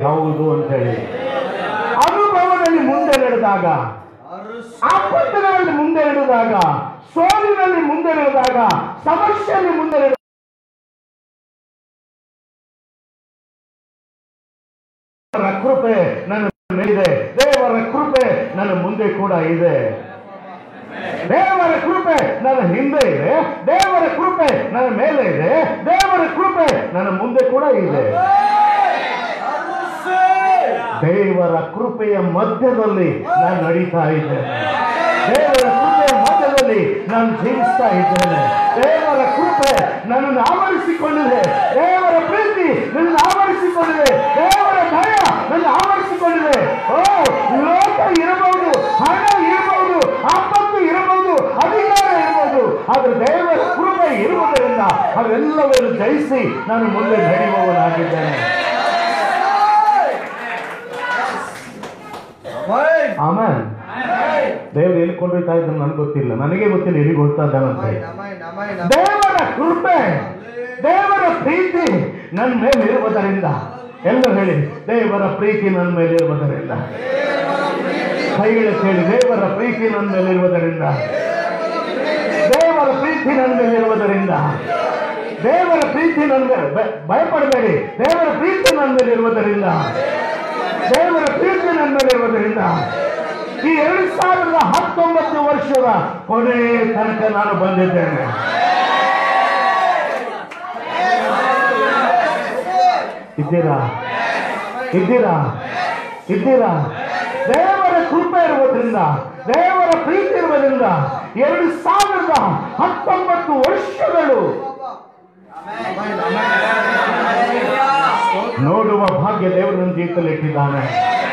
ಯಾವುದು ಅಂತ ಹೇಳಿ ಅನುಭವದಲ್ಲಿ ಮುಂದೆ ನಡೆದಾಗ, ಆಪತ್ತುಗಳಲ್ಲಿ ಮುಂದೆ ನಡೆದಾಗ, ಸೋಲಿನಲ್ಲಿ ಮುಂದೆ ನಡೆದಾಗ, ಸಮಸ್ಯೆಯಲ್ಲಿ ಮುಂದೆ ನಡೆದಾಗ ಕೃಪೆ ನನ್ನ ಮೇಲಿದೆ, ದೇವರ ಕೃಪೆ ನನ್ನ ಮುಂದೆ ಕೂಡ ಇದೆ, ದೇವರ ಕೃಪೆ ನನ್ನ ಹಿಂದೆ ಇದೆ, ದೇವರ ಕೃಪೆ ನನ್ನ ಮೇಲೆ ಇದೆ, ದೇವರ ಕೃಪೆ ನನ್ನ ಮುಂದೆ ಕೂಡ ಇದೆ. ದೇವರ ಕೃಪೆಯ ಮಧ್ಯದಲ್ಲಿ ನಾನು ನಡೀತಾ ಇದ್ದೇನೆ, ದೇವರ ಕೃಪೆಯ ಮಧ್ಯದಲ್ಲಿ ನಾನು ಜೀವಿಸ್ತಾ ಇದ್ದೇನೆ. ದೇವರ ಕೃಪೆ ನನ್ನನ್ನು ಆವರಿಸಿಕೊಂಡಿದೆ, ದೇವರ ಪ್ರೀತಿ ನನ್ನನ್ನು ಆವರಿಸಿಕೊಂಡಿದೆ, ದೇವರ ದಯ ನನ್ನ ಆವರಿಸಿಕೊಂಡಿದೆ. ಲೋಕ ಇರಬಹುದು, ಹಣ ಇರಬಹುದು, ಆಪತ್ತು ಇರಬಹುದು, ಅಧಿಕಾರ ಇರಬಹುದು, ಆದರೆ ದೇವರ ಕೃಪೆ ಇರುವುದರಿಂದ ಅವೆಲ್ಲವನ್ನು ಜಯಿಸಿ ನಾನು ಮುಂದೆ ನಡೆಯುವವನಾಗಿದ್ದೇನೆ. ಆಮೇಲೆ ದೇವರು ಎಲ್ಲಿ ಕೊಂಡೊಯ್ತಾ ಇದ್ರು ನನಗೆ ಗೊತ್ತಿಲ್ಲ, ನನಗೆ ಗೊತ್ತಿಲ್ಲ ಎಲ್ಲಿ ಹೋಗ್ತಾ ಇದ್ದಾನಂತೆ. ದೇವರ ಕೃಪೆ, ದೇವರ ಪ್ರೀತಿ ನನ್ನ ಮೇಲೆ ಇರುವುದರಿಂದ, ಎಲ್ಲರೂ ಹೇಳಿ ದೇವರ ಪ್ರೀತಿ ನನ್ನ ಮೇಲೆ ಇರುವುದರಿಂದ, ಕೈಗಳು ಹೇಳಿ ದೇವರ ಪ್ರೀತಿ ನನ್ನ ಮೇಲೆ ಇರುವುದರಿಂದ, ದೇವರ ಪ್ರೀತಿ ನನ್ನ ಮೇಲೆ ಇರುವುದರಿಂದ, ದೇವರ ಪ್ರೀತಿ ನನ್ನ ಮೇಲೆ, ಭಯಪಡಬೇಡಿ, ದೇವರ ಪ್ರೀತಿ ನನ್ನ ಮೇಲೆ ಇರುವುದರಿಂದ, ದೇವರ ಪ್ರೀತಿ ನನ್ನ ಮೇಲೆ ಇರುವುದರಿಂದ ಈ 2019 ವರ್ಷದ ಕೊನೆ ತನಕ ನಾನು ಬಂದಿದ್ದೇನೆ. ಇದ್ದೀರಾ? ಇದ್ದೀರಾ? ಇದ್ದೀರಾ? ದೇವರ ಕೃಪೆ ಇರುವುದರಿಂದ, ದೇವರ ಪ್ರೀತಿ ಇರುವುದರಿಂದ 2019 ವರ್ಷಗಳು ನೋಡುವ ಭಾಗ್ಯ ದೇವರು ನನ್ನ ಜೀವಿತದಲ್ಲಿ ಇಟ್ಟಿದ್ದಾನೆ.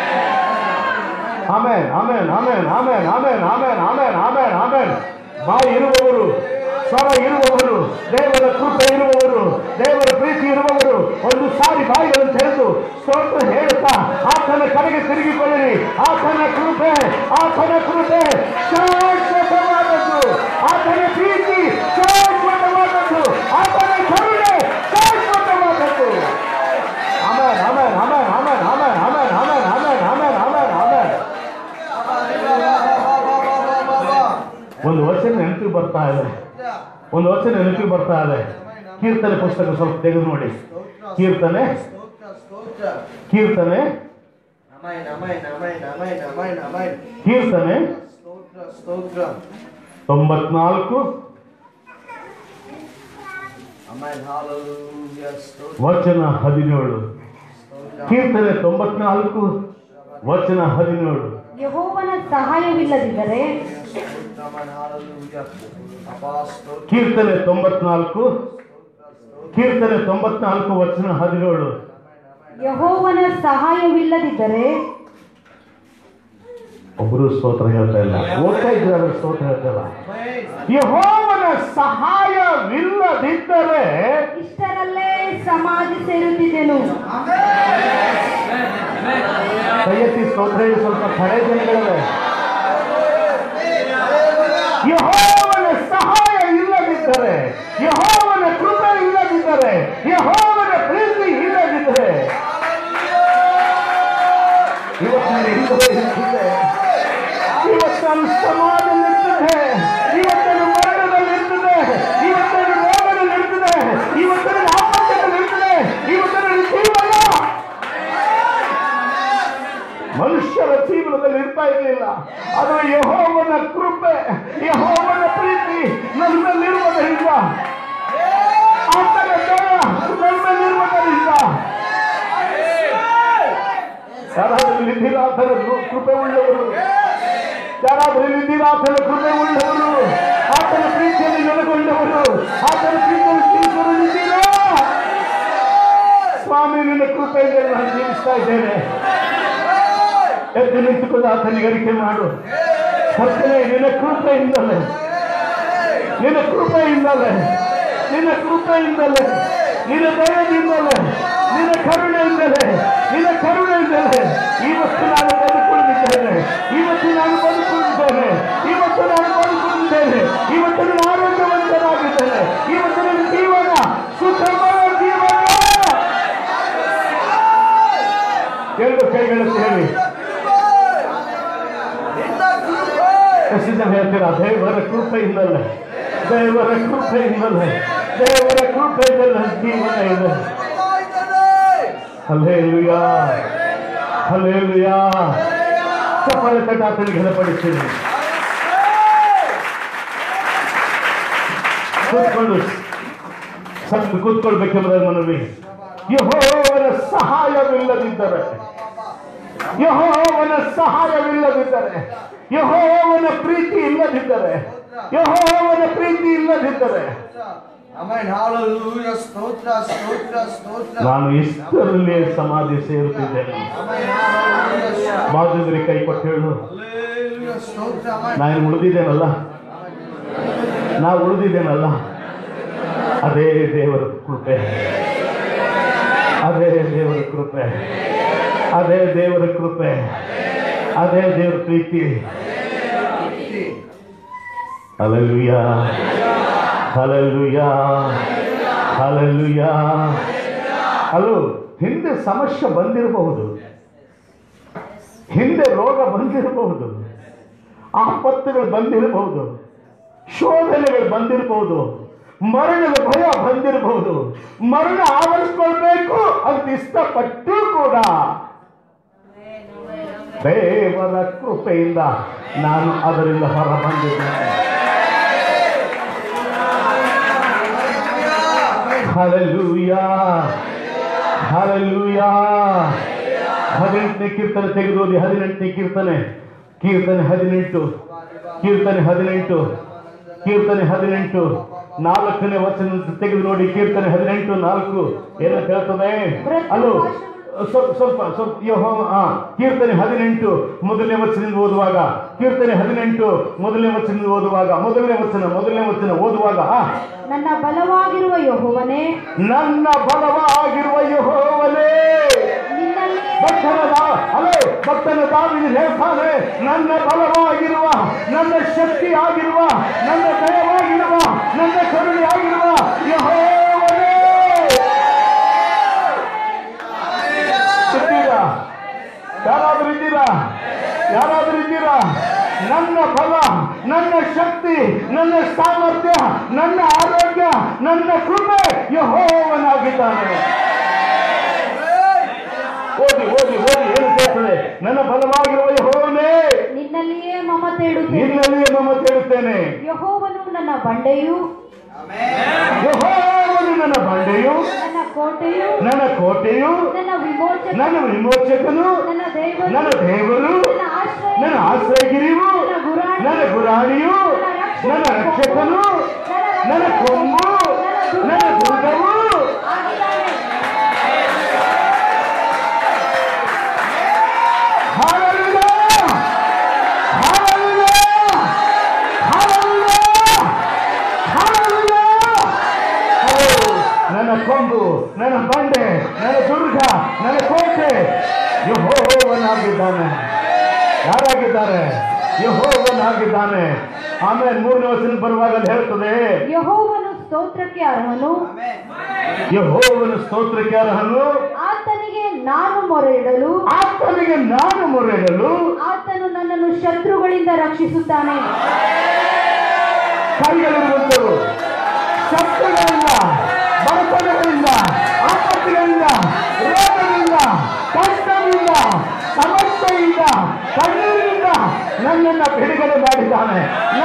ಆಮೇನ್, ಆಮೇನ್, ಆಮೇನ್, ಆಮೇನ್, ಆಮೇನ್, ಆಮೇನ್, ಆಮೇನ್, ಆಮೇನ್, ಆಮೇನ್. ಬಾಯಿ ಇರುವವರು, ಸ್ವರ ಇರುವವರು, ದೇವರ ಕೃಪೆ ಇರುವವರು, ದೇವರ ಪ್ರೀತಿ ಇರುವವರು ಒಂದು ಸಾರಿ ಬಾಯಿಗಳನ್ನು ತೆರೆದು ಸ್ತೋತ್ರ ಹೇಳುತ್ತಾ ಆತನ ಕಡೆಗೆ ತಿರುಗಿಕೊಳ್ಳಿರಿ. ಆತನ ಕೃಪೆ, ಆತನ ಕೃಪೆ ಶಾಶ್ವತವಾದದ್ದು, ಆತನ ಪ್ರೀತಿ ಶಾಶ್ವತವಾದದ್ದು, ಆತನ ಕರುಣೆ ಶಾಶ್ವತವಾದದ್ದು. ಆಮೇನ್, ಆಮೇನ್, ಆಮೇನ್, ಆಮೇನ್, ಆಮೇನ್, ಆಮೇನ್, ಆಮೇನ್, ಆಮೇನ್, ಆಮೇನ್, ಆಮೇನ್, ಆಮೇನ್. ಒಂದು ವಚನ ನೆನಪಿಗೆ ಬರ್ತಾ ಇದೆ, ಒಂದು ವಚನ ನೆನಪಿಗೆ ಬರ್ತಾ ಇದೆ. ಕೀರ್ತನೆ ಪುಸ್ತಕ ಸ್ವಲ್ಪ ತೆಗೆದು ನೋಡಿ. ಕೀರ್ತನೆ, ಕೀರ್ತನೆ, ಕೀರ್ತನೆ 94 ವಚನ 17. ಕೀರ್ತನೆ 94 ವಚನ 17. ಯೆಹೋವನ ಸಹಾಯವಿಲ್ಲದಿದ್ದರೆ, ಕೀರ್ತನೆ 94, ಕೀರ್ತನೆ 94 ವಚನ 17. ಯೆಹೋವನ ಸಹಾಯವಿಲ್ಲದಿದ್ದರೆ, ಒಬ್ಬರು ಸ್ತೋತ್ರ ಹೇಳ್ತಾ ಇಲ್ಲ, ಓದ್ತಾ ಇದ್ದಾರೆ ಸ್ತೋತ್ರ ಹೇಳ್ತಾರ. ಯೆಹೋವನ ಸಹಾಯವಿಲ್ಲದಿದ್ದರೆ ಇಷ್ಟರಲ್ಲೇ ಸಮಾಧಿ ಸೇರುತ್ತಿದ್ದೆನು. ದಯವಿಟ್ಟು ಸ್ತೋತ್ರ ಸ್ವಲ್ಪ ಖರೆ ಜನಗಳಿವೆ. ಯೆಹೋವನ ಸಹಾಯ ಇಲ್ಲದಿದ್ದರೆ, ಯೆಹೋವನ ಕೃಪೆ ಇಲ್ಲದಿದ್ದರೆ, ಯೆಹೋವನ ಪ್ರೀತಿ ಇಲ್ಲದಿದ್ದರೆ ಇವತ್ತು ನಾನು ಇರ್ತದೆ, ಇವತ್ತು ನಾನು ಸಮಾಜದಲ್ಲಿರ್ತದೆ, ಇವತ್ತು ನಾನು ಮರಣದಲ್ಲಿರ್ತದೆ, ಇವತ್ತು ನಾನು ರೋಗದಲ್ಲಿರ್ತದೆ, ಇವತ್ತು ನಾನು ಆಪತ್ತದಲ್ಲಿರ್ತದೆ, ಇವತ್ತು ನನ್ನ ಜೀವನ ಮನುಷ್ಯರ ಜೀವನದಲ್ಲಿ ಇರ್ತಾ ಇರಲಿಲ್ಲ. ಆದರೆ ಯೆಹೋವನ ಕೃಪೆ, ಯೆಹೋವನ ಪ್ರೀತಿ ನನ್ನಲ್ಲಿರುವುದರಿಂದ, ಆತನ ದಯ ನನ್ನಲ್ಲಿರುವುದರಿಂದ, ಯಾರಾದರೂ ಇದ್ದೀರಾ ಆತನ ಕೃಪೆ ಉಳ್ಳವರು? ಯಾರಾದರೂ ಇದ್ದೀರಾ ಆತನ ಕೃಪೆ ಉಳ್ಳವರು? ಆತನ ಪ್ರೀತಿಯಲ್ಲಿ ನೆಲೆಗೊಂಡವರು, ಆತನ ಪ್ರೀತಿಯಲ್ಲಿ ಜೀವಿಸುವುದಿದ್ದೀರಾ? ಸ್ವಾಮಿ, ನಿನ್ನ ಕೃಪೆಯಿಂದ ನಾನು ಜೀವಿಸ್ತಾ ಇದ್ದೇನೆ. ಎದ್ದು ನಿಂತುಕೊಂಡು ಆತನಿಗೆ ಅರಿಕೆ ಮಾಡು. ಕರ್ತನೇ, ನಿನ್ನ ಕೃಪೆಯಿಂದಲೇ, ನಿನ್ನ ಕೃಪೆಯಿಂದಲೇ, ನಿನ್ನ ಕೃಪೆಯಿಂದಲೇ, ನಿನ್ನ ದಯದಿಂದಲೇ, ನಿನ್ನ ಕರುಣೆಯಿಂದಲೇ, ನಿನ್ನ ಕರುಣೆಯಿಂದಲೇ ಇವತ್ತು ನಾನು ಬದುಕುಳಿದಿದ್ದೇನೆ, ಇವತ್ತು ನಾನು ಬದುಕುಳಿದಿದ್ದೇನೆ, ಇವತ್ತು ನಾನು ಬದುಕುಳಿದಿದ್ದೇನೆ, ಇವತ್ತು ನಾನು ಆರೋಗ್ಯವಂತನಾಗಿದ್ದೇನೆ, ಇವತ್ತು ನನ್ನ ಜೀವನ ಸುಖಮಯ ಜೀವನ. ಎರಡು ಕೈಗಳನ್ನು ಹೇಳಿ. ಎಷ್ಟು ಜನ ಹೇಳ್ತೀರಾ ದೇವರ ಕೃಪೆಯಿಂದಲೇ, ದೇವರ ಕೃಪೆಯಿಂದಲೇ, ದೇವರ ಕೃಪೆಯಿಂದಲೇ ಜೀವನ ಇದೆ. Hallelujah, hallelujah. ಚಪ್ಪಾಳೆ ತಟ್ಟಿ ಆತನಿಗೆ ಘನಪಡಿಸ್ತೀನಿ. ಕೂತ್ಕೊಳ್ಬೇಕೆಂಬುದಾಗಿ ಮನವಿ. ಯೆಹೋವನ ಸಹಾಯವಿಲ್ಲದಿದ್ದರೆ, ಯೆಹೋವನ ಸಹಾಯವಿಲ್ಲದಿದ್ದರೆ, ಯೆಹೋವನ ಪ್ರೀತಿ ಇಲ್ಲದಿದ್ದರೆ, ಯೆಹೋವನ ಪ್ರೀತಿ ಇಲ್ಲದಿದ್ದರೆ ನಾನು ಇಷ್ಟರಲ್ಲೇ ಸಮಾಧಿ ಸೇರುತ್ತಿದ್ದೇನೆ. ಬಾಜುದ್ರಿ ಕೈ ಕೊಟ್ಟು ಹೇಳು, ನಾನು ಉಳಿದಿದ್ದೇನಲ್ಲ, ಅದೇ ದೇವರ ಕೃಪೆ, ಅದೇ ದೇವರ ಕೃಪೆ, ಅದೇ ದೇವರ ಕೃಪೆ, ಅದೇ ದೇವರ ಪ್ರೀತಿ. Hallelujah, hallelujah, hallelujah. ಅಲ್ಲೋ, ಹಿಂದೆ ಸಮಸ್ಯೆ ಬಂದಿರಬಹುದು, ಹಿಂದೆ ರೋಗ ಬಂದಿರಬಹುದು, ಆಪತ್ತುಗಳು ಬಂದಿರಬಹುದು, ಶೋಧನೆಗಳು ಬಂದಿರಬಹುದು, ಮರಣದ ಭಯ ಬಂದಿರಬಹುದು, ಮರಣ ಆವರಿಸ್ಕೊಳ್ಬೇಕು ಅಂತ ಇಷ್ಟಪಟ್ಟು ಕೂಡ ದೇವರ ಕೃಪೆಯಿಂದ ನಾನು ಅದರಿಂದ ಹೊರ ಬಂದಿದ್ದೇನೆ. Hallelujah, hallelujah. 18ನೇ ಕೀರ್ತನೆ ತೆಗೆದು ಓದಿ. 18ನೇ ಕೀರ್ತನೆ 18, ಕೀರ್ತನೆ 18, 4ನೇ ವಚನ ತೆಗೆದು ನೋಡಿ. ಕೀರ್ತನೆ 18:4 ಏನು ಹೇಳ್ತದೆ? ಅಲ್ಲೋ ಸ್ವಲ್ಪ ಕೀರ್ತನೆ 18 ಮೊದಲನೇ ವಚನದಿಂದ ಓದುವಾಗ, ಕೀರ್ತನೆ 18 ಮೊದಲನೇ ವಚನದಿಂದ ಓದುವಾಗ, ಮೊದಲನೇ ವಚನ ಓದುವಾಗ, ನನ್ನ ಬಲವಾಗಿರುವ ಯೆಹೋವನೇ, ನನ್ನ ಬಲವಾಗಿರುವ ಯೆಹೋವನೇ. ಭಕ್ತನ ದಾವೀದನು ಹೇಳ್ತಾನೆ, ನನ್ನ ಬಲವಾಗಿರುವ, ನನ್ನ ಶಕ್ತಿಯಾಗಿರುವ, ನನ್ನ ದಯವಾಗಿರುವ, ನನ್ನ ಕರುಣೆಯಾಗಿರುವ ಯೆಹೋವನೇ. ಯಾರಾದ್ರೂ ಇದ್ದೀರಾ? ನನ್ನ ಬಲ, ನನ್ನ ಶಕ್ತಿ, ನನ್ನ ಸಾಮರ್ಥ್ಯ, ನನ್ನ ಆರೋಗ್ಯ, ನನ್ನ ಕೃಪೆ ಯೆಹೋವನಾಗಿದ್ದಾನೆ. ಓದಿ ಏನು ಹೇಳ್ತದೆ? ನನ್ನ ಬಲವಾಗಿರುವ ಯೆಹೋವನೇ, ನಿನ್ನಲ್ಲಿಯೇ ಮಮತೆ ಇಡುತ್ತೇನೆ. ಯೆಹೋವನು ನನ್ನ ಬಂಡೆಯು, ಯೆಹೋವನು ನನ್ನ ಬಂಡೆಯು, ನನ್ನ ಕೋಟೆಯು, ನನ್ನ ವಿಮೋಚಕನು, ನನ್ನ ದೇವರು, ನನ್ನ ಆಶ್ರಯಗಿರಿಯು, ನನ್ನ ಗುರಾಣಿಯು, ನನ್ನ ರಕ್ಷಕನು, ನನ್ನ ಕೊಂಬು, ನನ್ನ ದುರ್ಗವು. ನನ್ನ ಕೊಂಬು, ನನ್ನ ಬಂಡೆ, ನನ್ನ ದುರ್ಗ, ನನ್ನ ಕೋಟೆ ಯೆಹೋವನಾಗಿದ್ದಾನೆ. ಯಾರಾಗಿದ್ದಾರೆ? ಯೆಹೋವನಾಗಿದ್ದಾನೆ. ಆಮೇಲೆ 3ನೇ ವಚನ ಬರುವಾಗ ಹೇಳ್ತದೆ, ಯೆಹೋವನು ಸ್ತೋತ್ರಕ್ಕೆ ಅರ್ಹನು, ಆತನಿಗೆ ನಾನು ಮೊರೆ ಇಡಲು, ಆತನು ನನ್ನನ್ನು ಶತ್ರುಗಳಿಂದ ರಕ್ಷಿಸುತ್ತಾನೆ. ಕೈಗಳಿರುವಂತರು ಶತ್ರುಗಳಿಂದ, ಬಡತನಗಳಿಂದ, ಆಪತ್ತುಗಳಿಂದ, ರೋಗದಿಂದ, ಕಷ್ಟದಿಂದ, ಸಮಸ್ಯೆಯಿಂದ, ಕಣ್ಣೀರಿನಿಂದ ನನ್ನನ್ನು ಬಿಡುಗಡೆ ಮಾಡಿದ್ದಾನೆ.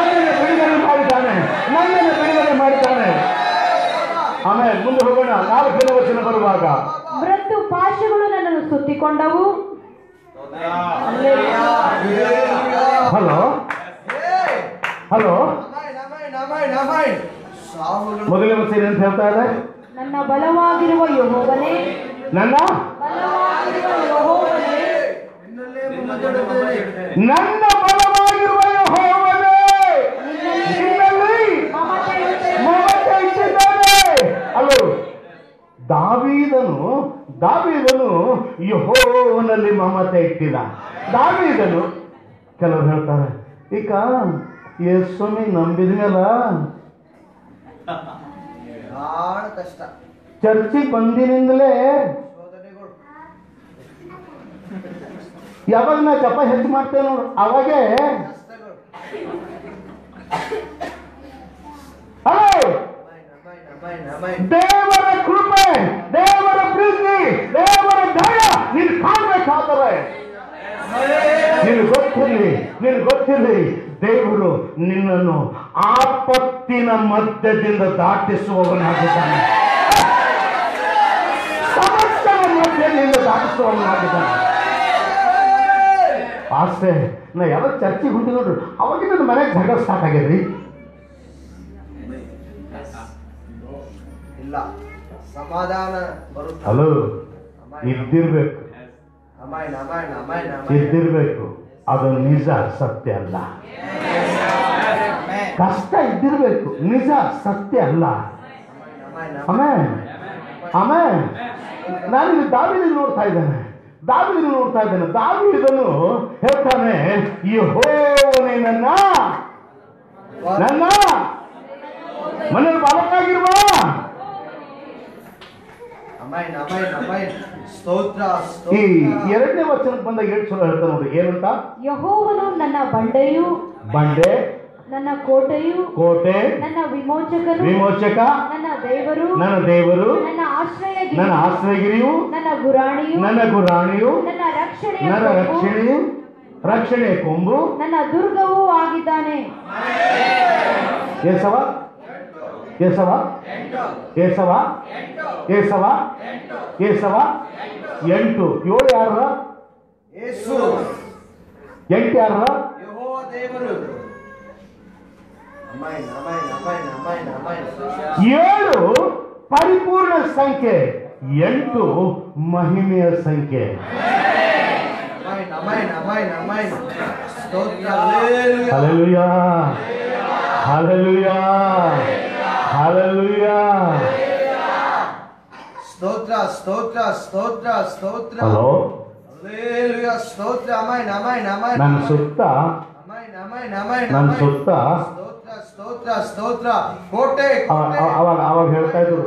ಆಮೇಲೆ ಮುಂದೆ ಹೋಗೋಣ. 4ನೇ ವಚನ ಬರುವಾಗ, ಮೃತ್ಯು ಪಾಶಗಳು ನನ್ನನ್ನು ಸುತ್ತಿಕೊಂಡವು. ಹಲೋ ಮೊದಲನೇ ವಚನ ಅಂತ ಹೇಳ್ತಾ ಇದೆ, ನನ್ನ ಬಲವಾಗಿರುವ ಯೆಹೋವನೇ, ನನ್ನ ಬಲವಾಗಿರುವ ಯೆಹೋವನೇ, ನಿನ್ನಲ್ಲಿ ಮಮತೆ ಇಟ್ಟಿದ್ದಾನೆ. ಅಲ್ಲೋ, ದಾವೀದನು ಯೆಹೋವನಲ್ಲಿ ಮಮತೆ ಇಟ್ಟಿಲ್ಲ. ದಾವೀದನು, ಕೆಲವರು ಹೇಳ್ತಾರೆ, ಈಗ ಯೇಸುವಿನ ನಂಬಿದ ಮೇಲೆ ಚರ್ಚಿಗೆ ಬಂದಿನಿಂದಲೇ ಯಾವಾಗ ನಾ ಜಪ ಹೆಚ್ಚು ಮಾಡ್ತೇವೆ ನೋಡು ಅವಾಗೇ ದೇವರ ಕೃಪೆ, ದೇವರ ಪ್ರೀತಿ, ದೇವರ ದಯ ನೀನು ಕಾಣಬೇಕಾದರೆ ನೀನು ಗೊತ್ತಿರಲಿ ದೇವರು ನಿನ್ನನ್ನು ಆಪತ್ತಿನ ಮಧ್ಯದಿಂದ ದಾಟಿಸುವವನಾಗಿದ್ದಾನೆ. ಸಮಸ್ಯೆಯ ಮಧ್ಯದಿಂದ ದಾಟಿಸುವವನಾಗಿದ್ದಾನೆ. ಆಸೆ ನಾ ಯಾವಾಗ ಚರ್ಚೆಗೆ ಹೊಂದಿ ನೋಡ್ರಿ ಅವಾಗ ನನ್ನ ಮನೆಗೆ ಜಗಳ ಸ್ಟಾರ್ಟ್ ಆಗ್ಯದ್ರಿ. ಇಲ್ಲ ಸಮಾಧಾನ ಬರುತ್ತೆ. ಹಲೋ, ಇದ್ದಿರ್ಬೇಕು, ಇದ್ದಿರ್ಬೇಕು. ಅದು ನಿಜ, ಸತ್ಯ ಅಲ್ಲ. ಕಷ್ಟ ಇದ್ದಿರ್ಬೇಕು, ನಿಜ, ಸತ್ಯ ಅಲ್ಲ. ಆಮೇಲೆ ಆಮೇಲೆ ನಾನಿಲ್ಲಿ ದಾವೀದನ್ನು ನೋಡ್ತಾ ಇದ್ದೇನೆ. ದಾವೀದನು ಹೇಳ್ತಾನೆ, ಯೆಹೋವನೇ ನನ್ನ ಮನೆಯಲ್ಲಿ ಬಾಲಕಾಗಿರುವ. ಈ ಎರಡನೇ ವಚನಕ್ಕೆ ಬಂದಾಗ 7 ಸಲ ಹೇಳ್ತಾ ನೋಡಿ ಏನಂತ. ಯೆಹೋವನು ನನ್ನ ಬಂಡೆಯು, ನನ್ನ ಕೋಟೆಯು, ನನ್ನ ವಿಮೋಚಕ, ನನ್ನ ದೇವರು, ನನ್ನ ಆಶ್ರಯಗಿರಿಯು, ನನ್ನ ಗುರಾಣಿಯು, ನನ್ನ ರಕ್ಷಣೆಯ ಕೊಂಬು, ನನ್ನ ದುರ್ಗವೂ ಆಗಿದ್ದಾನೆ. ಏಸವ 8 7 ಯಾರ? 8 ಯಾರ? 7 ಪರಿಪೂರ್ಣ ಸಂಖ್ಯೆ, 8 ಮಹಿಮೆಯ ಸಂಖ್ಯೆ. Hallelujah, hallelujah, hallelujah. ಸ್ತೋತ್ರ ಸ್ತೋತ್ರ ಸ್ತೋತ್ರ ಸ್ತೋತ್ರ. ಹಲೋ, ಹಲ್ಲೆಲೂಯಾ, ಸ್ತೋತ್ರ. Amen amen amen. ನನ್ನ ಸುತ್ತ ಸ್ತೋತ್ರ ಸ್ತೋತ್ರ ಸ್ತೋತ್ರ. ಕೋಟೆ ಅವಾಗ ಹೇಳ್ತಾ ಇದ್ರು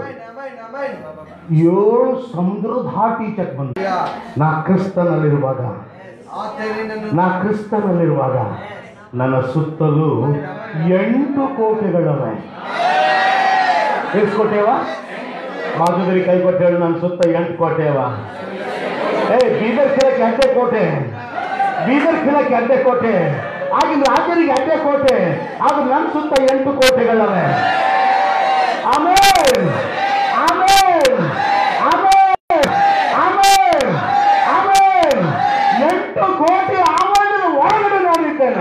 7 ಸಮುದ್ರ ದಾಟಿ ಚೆಕ್ ಬಂದ. ನಾ ಕ್ರಿಸ್ತನಲ್ಲಿರುವಾಗ ನನ್ನ ಸುತ್ತಲೂ 8 ಕೋಟೆಗಳವೆ. ಎಷ್ಟು ಕೋಟೆವ? ಮಾಧುರಿ ಕೈ ಕೊಟ್ಟೆ ಹೇಳು, ನನ್ನ ಸುತ್ತ 8 ಕೋಟೆವ. ಬೀದರ್ ಖಿಲಕ್ಕೆ 2 ಕೋಟೆ, ಆಗಿನ ರಾಜರಿಗೆ 2 ಕೋಟೆ, ಆದ್ರೆ ನನ್ನ ಸುತ್ತ 8 ಕೋಟೆಗಳವೆ. ಆಮೇಲೆ ಆಮೇಲೆ ಆಮೇಲೆ ಆಮೇಲೆ ಆಮೇಲೆ 8 ಕೋಟೆ ಆವರಣದ ಒಳಗಡೆ ನಾನಿದ್ದೇನೆ.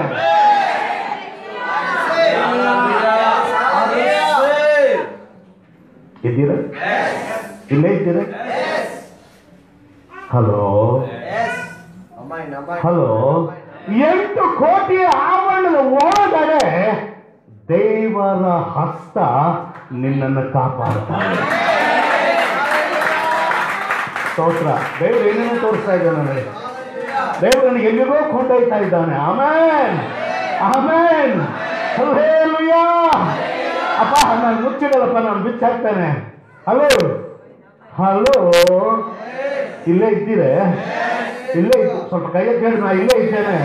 ಇದ್ದೀರ? ಇಲ್ಲೇ ಇದ್ದೀರ? ಹಲೋ, 8 ಕೋಟಿ ಆವರಣದ ಒಳಗಡೆ ದೇವರ ಹಸ್ತ ನಿನ್ನನ್ನು ಕಾಪಾಡುತ್ತಾನೆ. ಸ್ತೋತ್ರ. ದೇವರು ಏನೇನೋ ತೋರಿಸ್ತಾ ಇದ್ದಾನೆ ನನಗೆ. ದೇವರು ನನಗೆ ಎಲ್ಲಿಗೋ ಕೊಂಡೊಯ್ತಾ ಇದ್ದಾನೆ. Amen amen. ಹಲ್ಲೆಲೂಯಾ. ಅಪ್ಪ ನಾನು ಮುಚ್ಚಿಡಲ್ಲಪ್ಪ, ನಾನು ಬಿಚ್ಚಾಕ್ತೇನೆ. ಹಲೋ ಹಲೋ, ಇಲ್ಲೇ ಇದ್ದೀರೆ? ಇಲ್ಲೇ ಸ್ವಲ್ಪ ಕೈಯ ಕೇಳಿ, ನಾ ಇಲ್ಲೇ ಇದ್ದೇನೆ.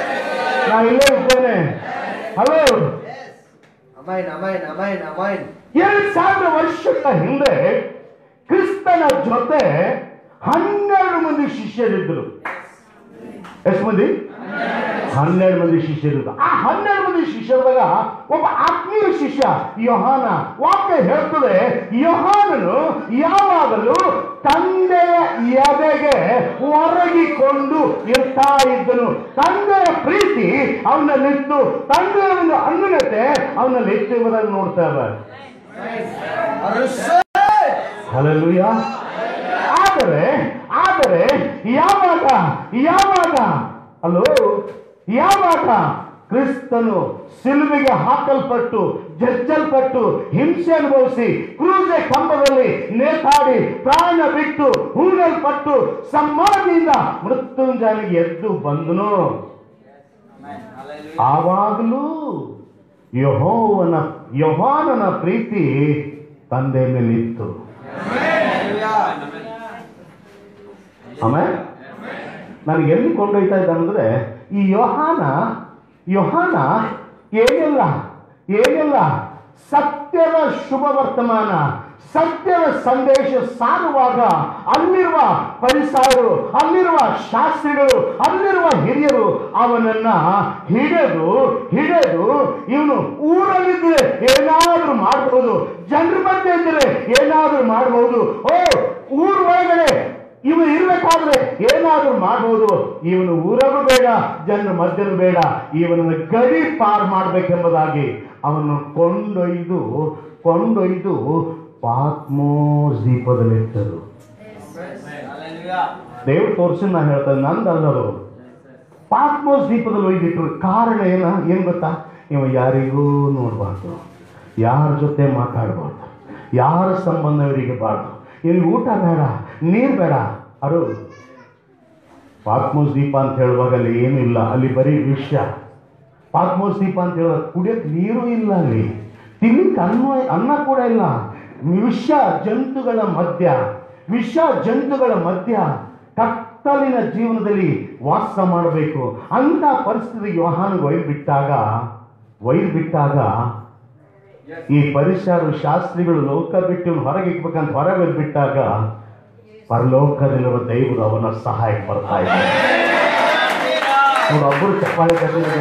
ಹಲೋ, 2000 ವರ್ಷಗಳ ಹಿಂದೆ ಕ್ರಿಸ್ತನ ಜೊತೆ 12 ಮಂದಿ ಶಿಷ್ಯರಿದ್ದರು. ಎಷ್ಟು ಮಂದಿ? 12 ಮಂದಿ ಶಿಷ್ಯರಿದ್ದರು. ಆ 12 ಮಂದಿ ಶಿಷ್ಯರಾಗ ಒಬ್ಬ ಆತ್ಮೀಯ ಶಿಷ್ಯ ಯೋಹಾನ. ವಾಕ್ಯ ಹೇಳ್ತದೆ, ಯೋಹಾನನು ಯಾವಾಗಲೂ ತಂದೆಯ ಎದೆಗೆ ಒರಗಿಕೊಂಡು ಇರ್ತಾ ಇದ್ದನು. ತಂದೆಯ ಪ್ರೀತಿ ಅವನಲ್ಲಿತ್ತು, ತಂದೆಯ ಒಂದು ಅನ್ಯೋನ್ಯತೆ ಅವನಲ್ಲಿ ಹೆಚ್ಚುವುದನ್ನು ನೋಡ್ತೇವೆ. ಹಲ್ಲೆಲೂಯಾ. ಆದರೆ ಯಾವಾಗ ಕ್ರಿಸ್ತನು ಸಿಲುಬೆಗೆ ಹಾಕಲ್ಪಟ್ಟು, ಜಜ್ಜಲ್ಪಟ್ಟು, ಹಿಂಸೆ ಅನುಭವಿಸಿ, ಕ್ರೂಜೆ ಕಂಬದಲ್ಲಿ ನೇತಾಡಿ, ಪ್ರಾಣ ಬಿಟ್ಟು, ಹೂಳಲ್ಪಟ್ಟು, ಸಮಾಧಿಯಿಂದ ಮೃತ್ಯುಂಜಯನಿಗೆ ಎದ್ದು ಬಂದನು, ಆವಾಗಲೂ ಯೋಹಾನನ ಪ್ರೀತಿ ತಂದೆ ಮೇಲಿತ್ತು. ಆಮೇಲೆ ನನಗೆ ಎಲ್ಲಿ ಕೊಂಡೊಯ್ತಾ ಇದ್ದಾನಂದ್ರೆ, ಈ ಯೋಹಾನ ಏನಿಲ್ಲ ಸತ್ಯದ ಶುಭ ವರ್ತಮಾನ, ಸತ್ಯದ ಸಂದೇಶ ಸಾರುವಾಗ ಅಲ್ಲಿರುವ ಫರಿಸಾಯರು, ಅಲ್ಲಿರುವ ಶಾಸ್ತ್ರಿಗಳು, ಅಲ್ಲಿರುವ ಹಿರಿಯರು ಅವನನ್ನ ಹಿಡಿದು ಇವನು ಊರಲ್ಲಿದ್ರೆ ಏನಾದ್ರೂ ಮಾಡಬಹುದು, ಜನರ ಮಧ್ಯೆ ಇದ್ರೆ ಏನಾದ್ರೂ ಮಾಡಬಹುದು, ಊರ ಒಳಗಡೆ ಇವನು ಇರ್ಬೇಕಾದ್ರೆ ಏನಾದ್ರೂ ಮಾಡಬಹುದು, ಇವನು ಊರಲ್ಲೂ ಬೇಡ, ಜನರ ಮಧ್ಯನೂ ಬೇಡ, ಇವನನ್ನು ಗಡಿ ಪಾರ್ ಮಾಡ್ಬೇಕೆಂಬುದಾಗಿ ಅವನು ಕೊಂಡೊಯ್ದು ಪಾತ್ಮೋಸ್ ದ್ವೀಪದಲ್ಲಿಟ್ಟರು. ದೇವ್ರು ತೋರಿಸಿ ನಾನು ಹೇಳ್ತೇನೆ, ನಂದಲ್ಲರು. ಪಾತ್ಮೋಸ್ ದ್ವೀಪದಲ್ಲಿ ಒಯ್ದಿಟ್ರು. ಕಾರಣ ಏನ್ ಗೊತ್ತಾ? ಇವ ಯಾರಿಗೂ ನೋಡಬಾರ್ದು, ಯಾರ ಜೊತೆ ಮಾತಾಡಬಾರ್ದು, ಯಾರ ಸಂಬಂಧ ಇವರಿಗೆ ಬಾರ್ದು, ಇಲ್ಲಿ ಊಟ ಬೇಡ, ನೀರು ಬೇಡ. ಅದು ಪಾತ್ಮೋಸ್ ದ್ವೀಪ ಅಂತ ಹೇಳುವಾಗ ಅಲ್ಲಿ ಏನೂ ಇಲ್ಲ, ಅಲ್ಲಿ ಬರೀ ವಿಷ. ಪಾತ್ಮೋಸ್ ದ್ವೀಪ ಅಂತ ಹೇಳುವಾಗ ಕುಡಿಯೋಕೆ ನೀರು ಇಲ್ಲ, ಅಲ್ಲಿ ತಿನ್ನಕ್ಕೆ ಅನ್ನ ಕೂಡ ಇಲ್ಲ. ವಿಷ ಜಂತುಗಳ ಮಧ್ಯ ಕತ್ತಲಿನ ಜೀವನದಲ್ಲಿ ವಾಸ ಮಾಡಬೇಕು ಅಂತ ಪರಿಸ್ಥಿತಿ ಯೋಹಾನಿಗೆ ಒಯ್ದು ಬಿಟ್ಟಾಗ ಈ ಪರಿಸರ ಶಾಸ್ತ್ರಿಗಳು ಲೋಕ ಬಿಟ್ಟು ಹೊರಗೆ ಇಕ್ಬೇಕಂತ ಹೊರಗೆ ಬಿಟ್ಟಾಗ ಪರಲೋಕದಲ್ಲಿರುವ ದೇವರು ಅವನ ಸಹಾಯಕ್ಕೆ ಬರ್ತಾ ಇದ್ದಾರೆ. ಒಬ್ಬರು ಚಪ್ಪಾಳೆ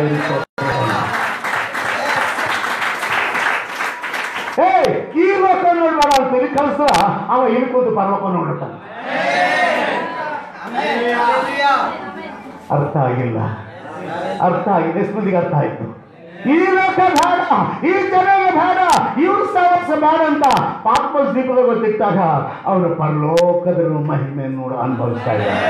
ಈ ಲೋಕ ನೋಡ್ಬೇಡ ಅಂತೇಳಿ ಕಲ್ಸ ಅವ ಇಳ್ಕೊಂಡು ಪರಲೋಕ ನೋಡ್ತಾನೆ. ಅರ್ಥ ಆಗಿಲ್ಲ? ಅರ್ಥ ಆಗಿದೆ? ಎಷ್ಟು ಮಂದಿಗೆ ಅರ್ಥ ಆಯ್ತು? ಈ ಲೋಕ ಬೇಡ, ಈ ಜನಗೆ ಬೇಡ, ಇವ್ರು ಸಾವರ್ಸ ಬೇಡ ಅಂತ ಪಾತ್ಮೋಸ್ ದ್ವೀಪದ ಗೊತ್ತಿಟ್ಟಾಗ ಅವನು ಪರಲೋಕದ ಮಹಿಮೆ ಅನುಭವಿಸ್ತಾ ಇದ್ದಾನೆ.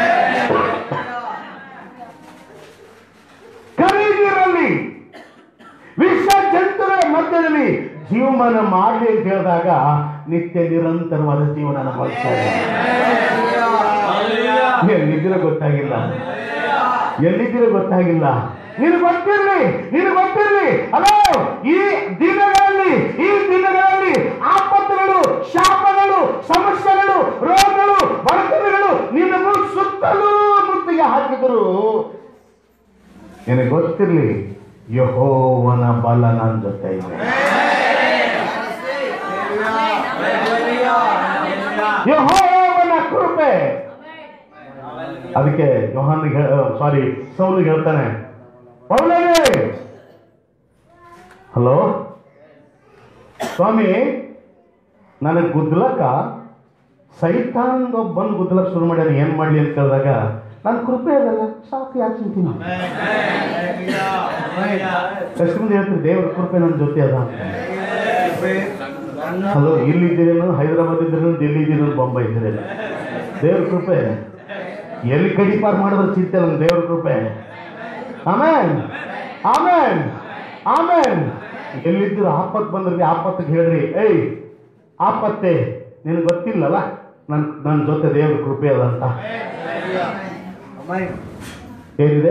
ಕರೀಗಿರಲ್ಲಿ ವಿಷ ಜಂತುಗಳ ಮಧ್ಯದಲ್ಲಿ ಜೀವಮಾನ ಮಾಡಲಿ ಅಂತ ಹೇಳಿದಾಗ ನಿತ್ಯ ನಿರಂತರವಾದ ಜೀವನ ಅನುಭವಿಸ್ತಾ ಇದ್ದಾನೆ. ಎಲ್ಲಿದ್ದೀರ ಗೊತ್ತಾಗಿಲ್ಲ, ನೀನು ಗೊತ್ತಿರ್ಲಿ. ಅಲೋ, ಈ ದಿನಗಳಲ್ಲಿ ಆಪತ್ತುಗಳು, ಶಾಪಗಳು, ಸಮಸ್ಯೆಗಳು, ರೋಗಗಳು, ಬಡತನಗಳು ನಿನ್ನ ಸುತ್ತಲೂ ಮುತ್ತಿಗೆ ಹಾಕಿದರು. ನಿನಗೆ ಗೊತ್ತಿರ್ಲಿ, ಯೆಹೋವನ ಬಲ ನನ್ನ ಜೊತೆ ಇದೆ, ಯೆಹೋವನ ಕೃಪೆ. ಅದಕ್ಕೆ ಸೌಲಿಗೆ ಹೇಳ್ತಾನೆ, ಪೌಲನೇ, ಹಲೋ ಸ್ವಾಮಿ, ನನಗೆ ಗುದ್ದಲಕ್ಕ ಸೈತಾನ್ ಬಂದು ಗುದ್ದಲಕ್ಕೆ ಶುರು ಮಾಡ್ಯಾನ, ಏನ್ ಮಾಡ್ಲಿ ಅಂತ ಹೇಳಿದಾಗ ನನ್ನ ಕೃಪೆ ಅದಲ್ಲ, ಸಾಕು, ಯಾಕೆ ಚಿಂತೀನಿ? ಎಷ್ಟು ಮಂದಿ ಹೇಳ್ತೀರಿ ದೇವ್ರ ಕೃಪೆ ನನ್ನ ಜೊತೆ ಅದ ಅಂತ? ಹಲೋ, ಇಲ್ಲಿದ್ದೀರೇನು, ಹೈದರಾಬಾದ್ ಇದ್ದೀರೇನು, ಡೆಲ್ಲಿ ಇದ್ದೀರೇನು, ಬೊಂಬೈ ಇದ್ದೀರೇನು, ದೇವ್ರ ಕೃಪೆ ಎಲ್ಲಿ ಕಡಿಪಾರು ಮಾಡಿದ್ರೆ ಚಿಂತೆ ನಮ್ಗೆ ದೇವ್ರ ಕೃಪೆ. ಆಮೇನ್. ಎಲ್ಲಿದ್ದೀರ ಆಪತ್ತು ಬಂದ್ರಿ, ಆಪತ್ತಿಗೆ ಹೇಳ್ರಿ, ಆಪತ್ತೆ ನಿನಗೆ ಗೊತ್ತಿಲ್ಲಲ್ಲ, ನನ್ನ ಜೊತೆ ದೇವ್ರ ಕೃಪೆ ಅದಂತ. ಏನಿದೆ?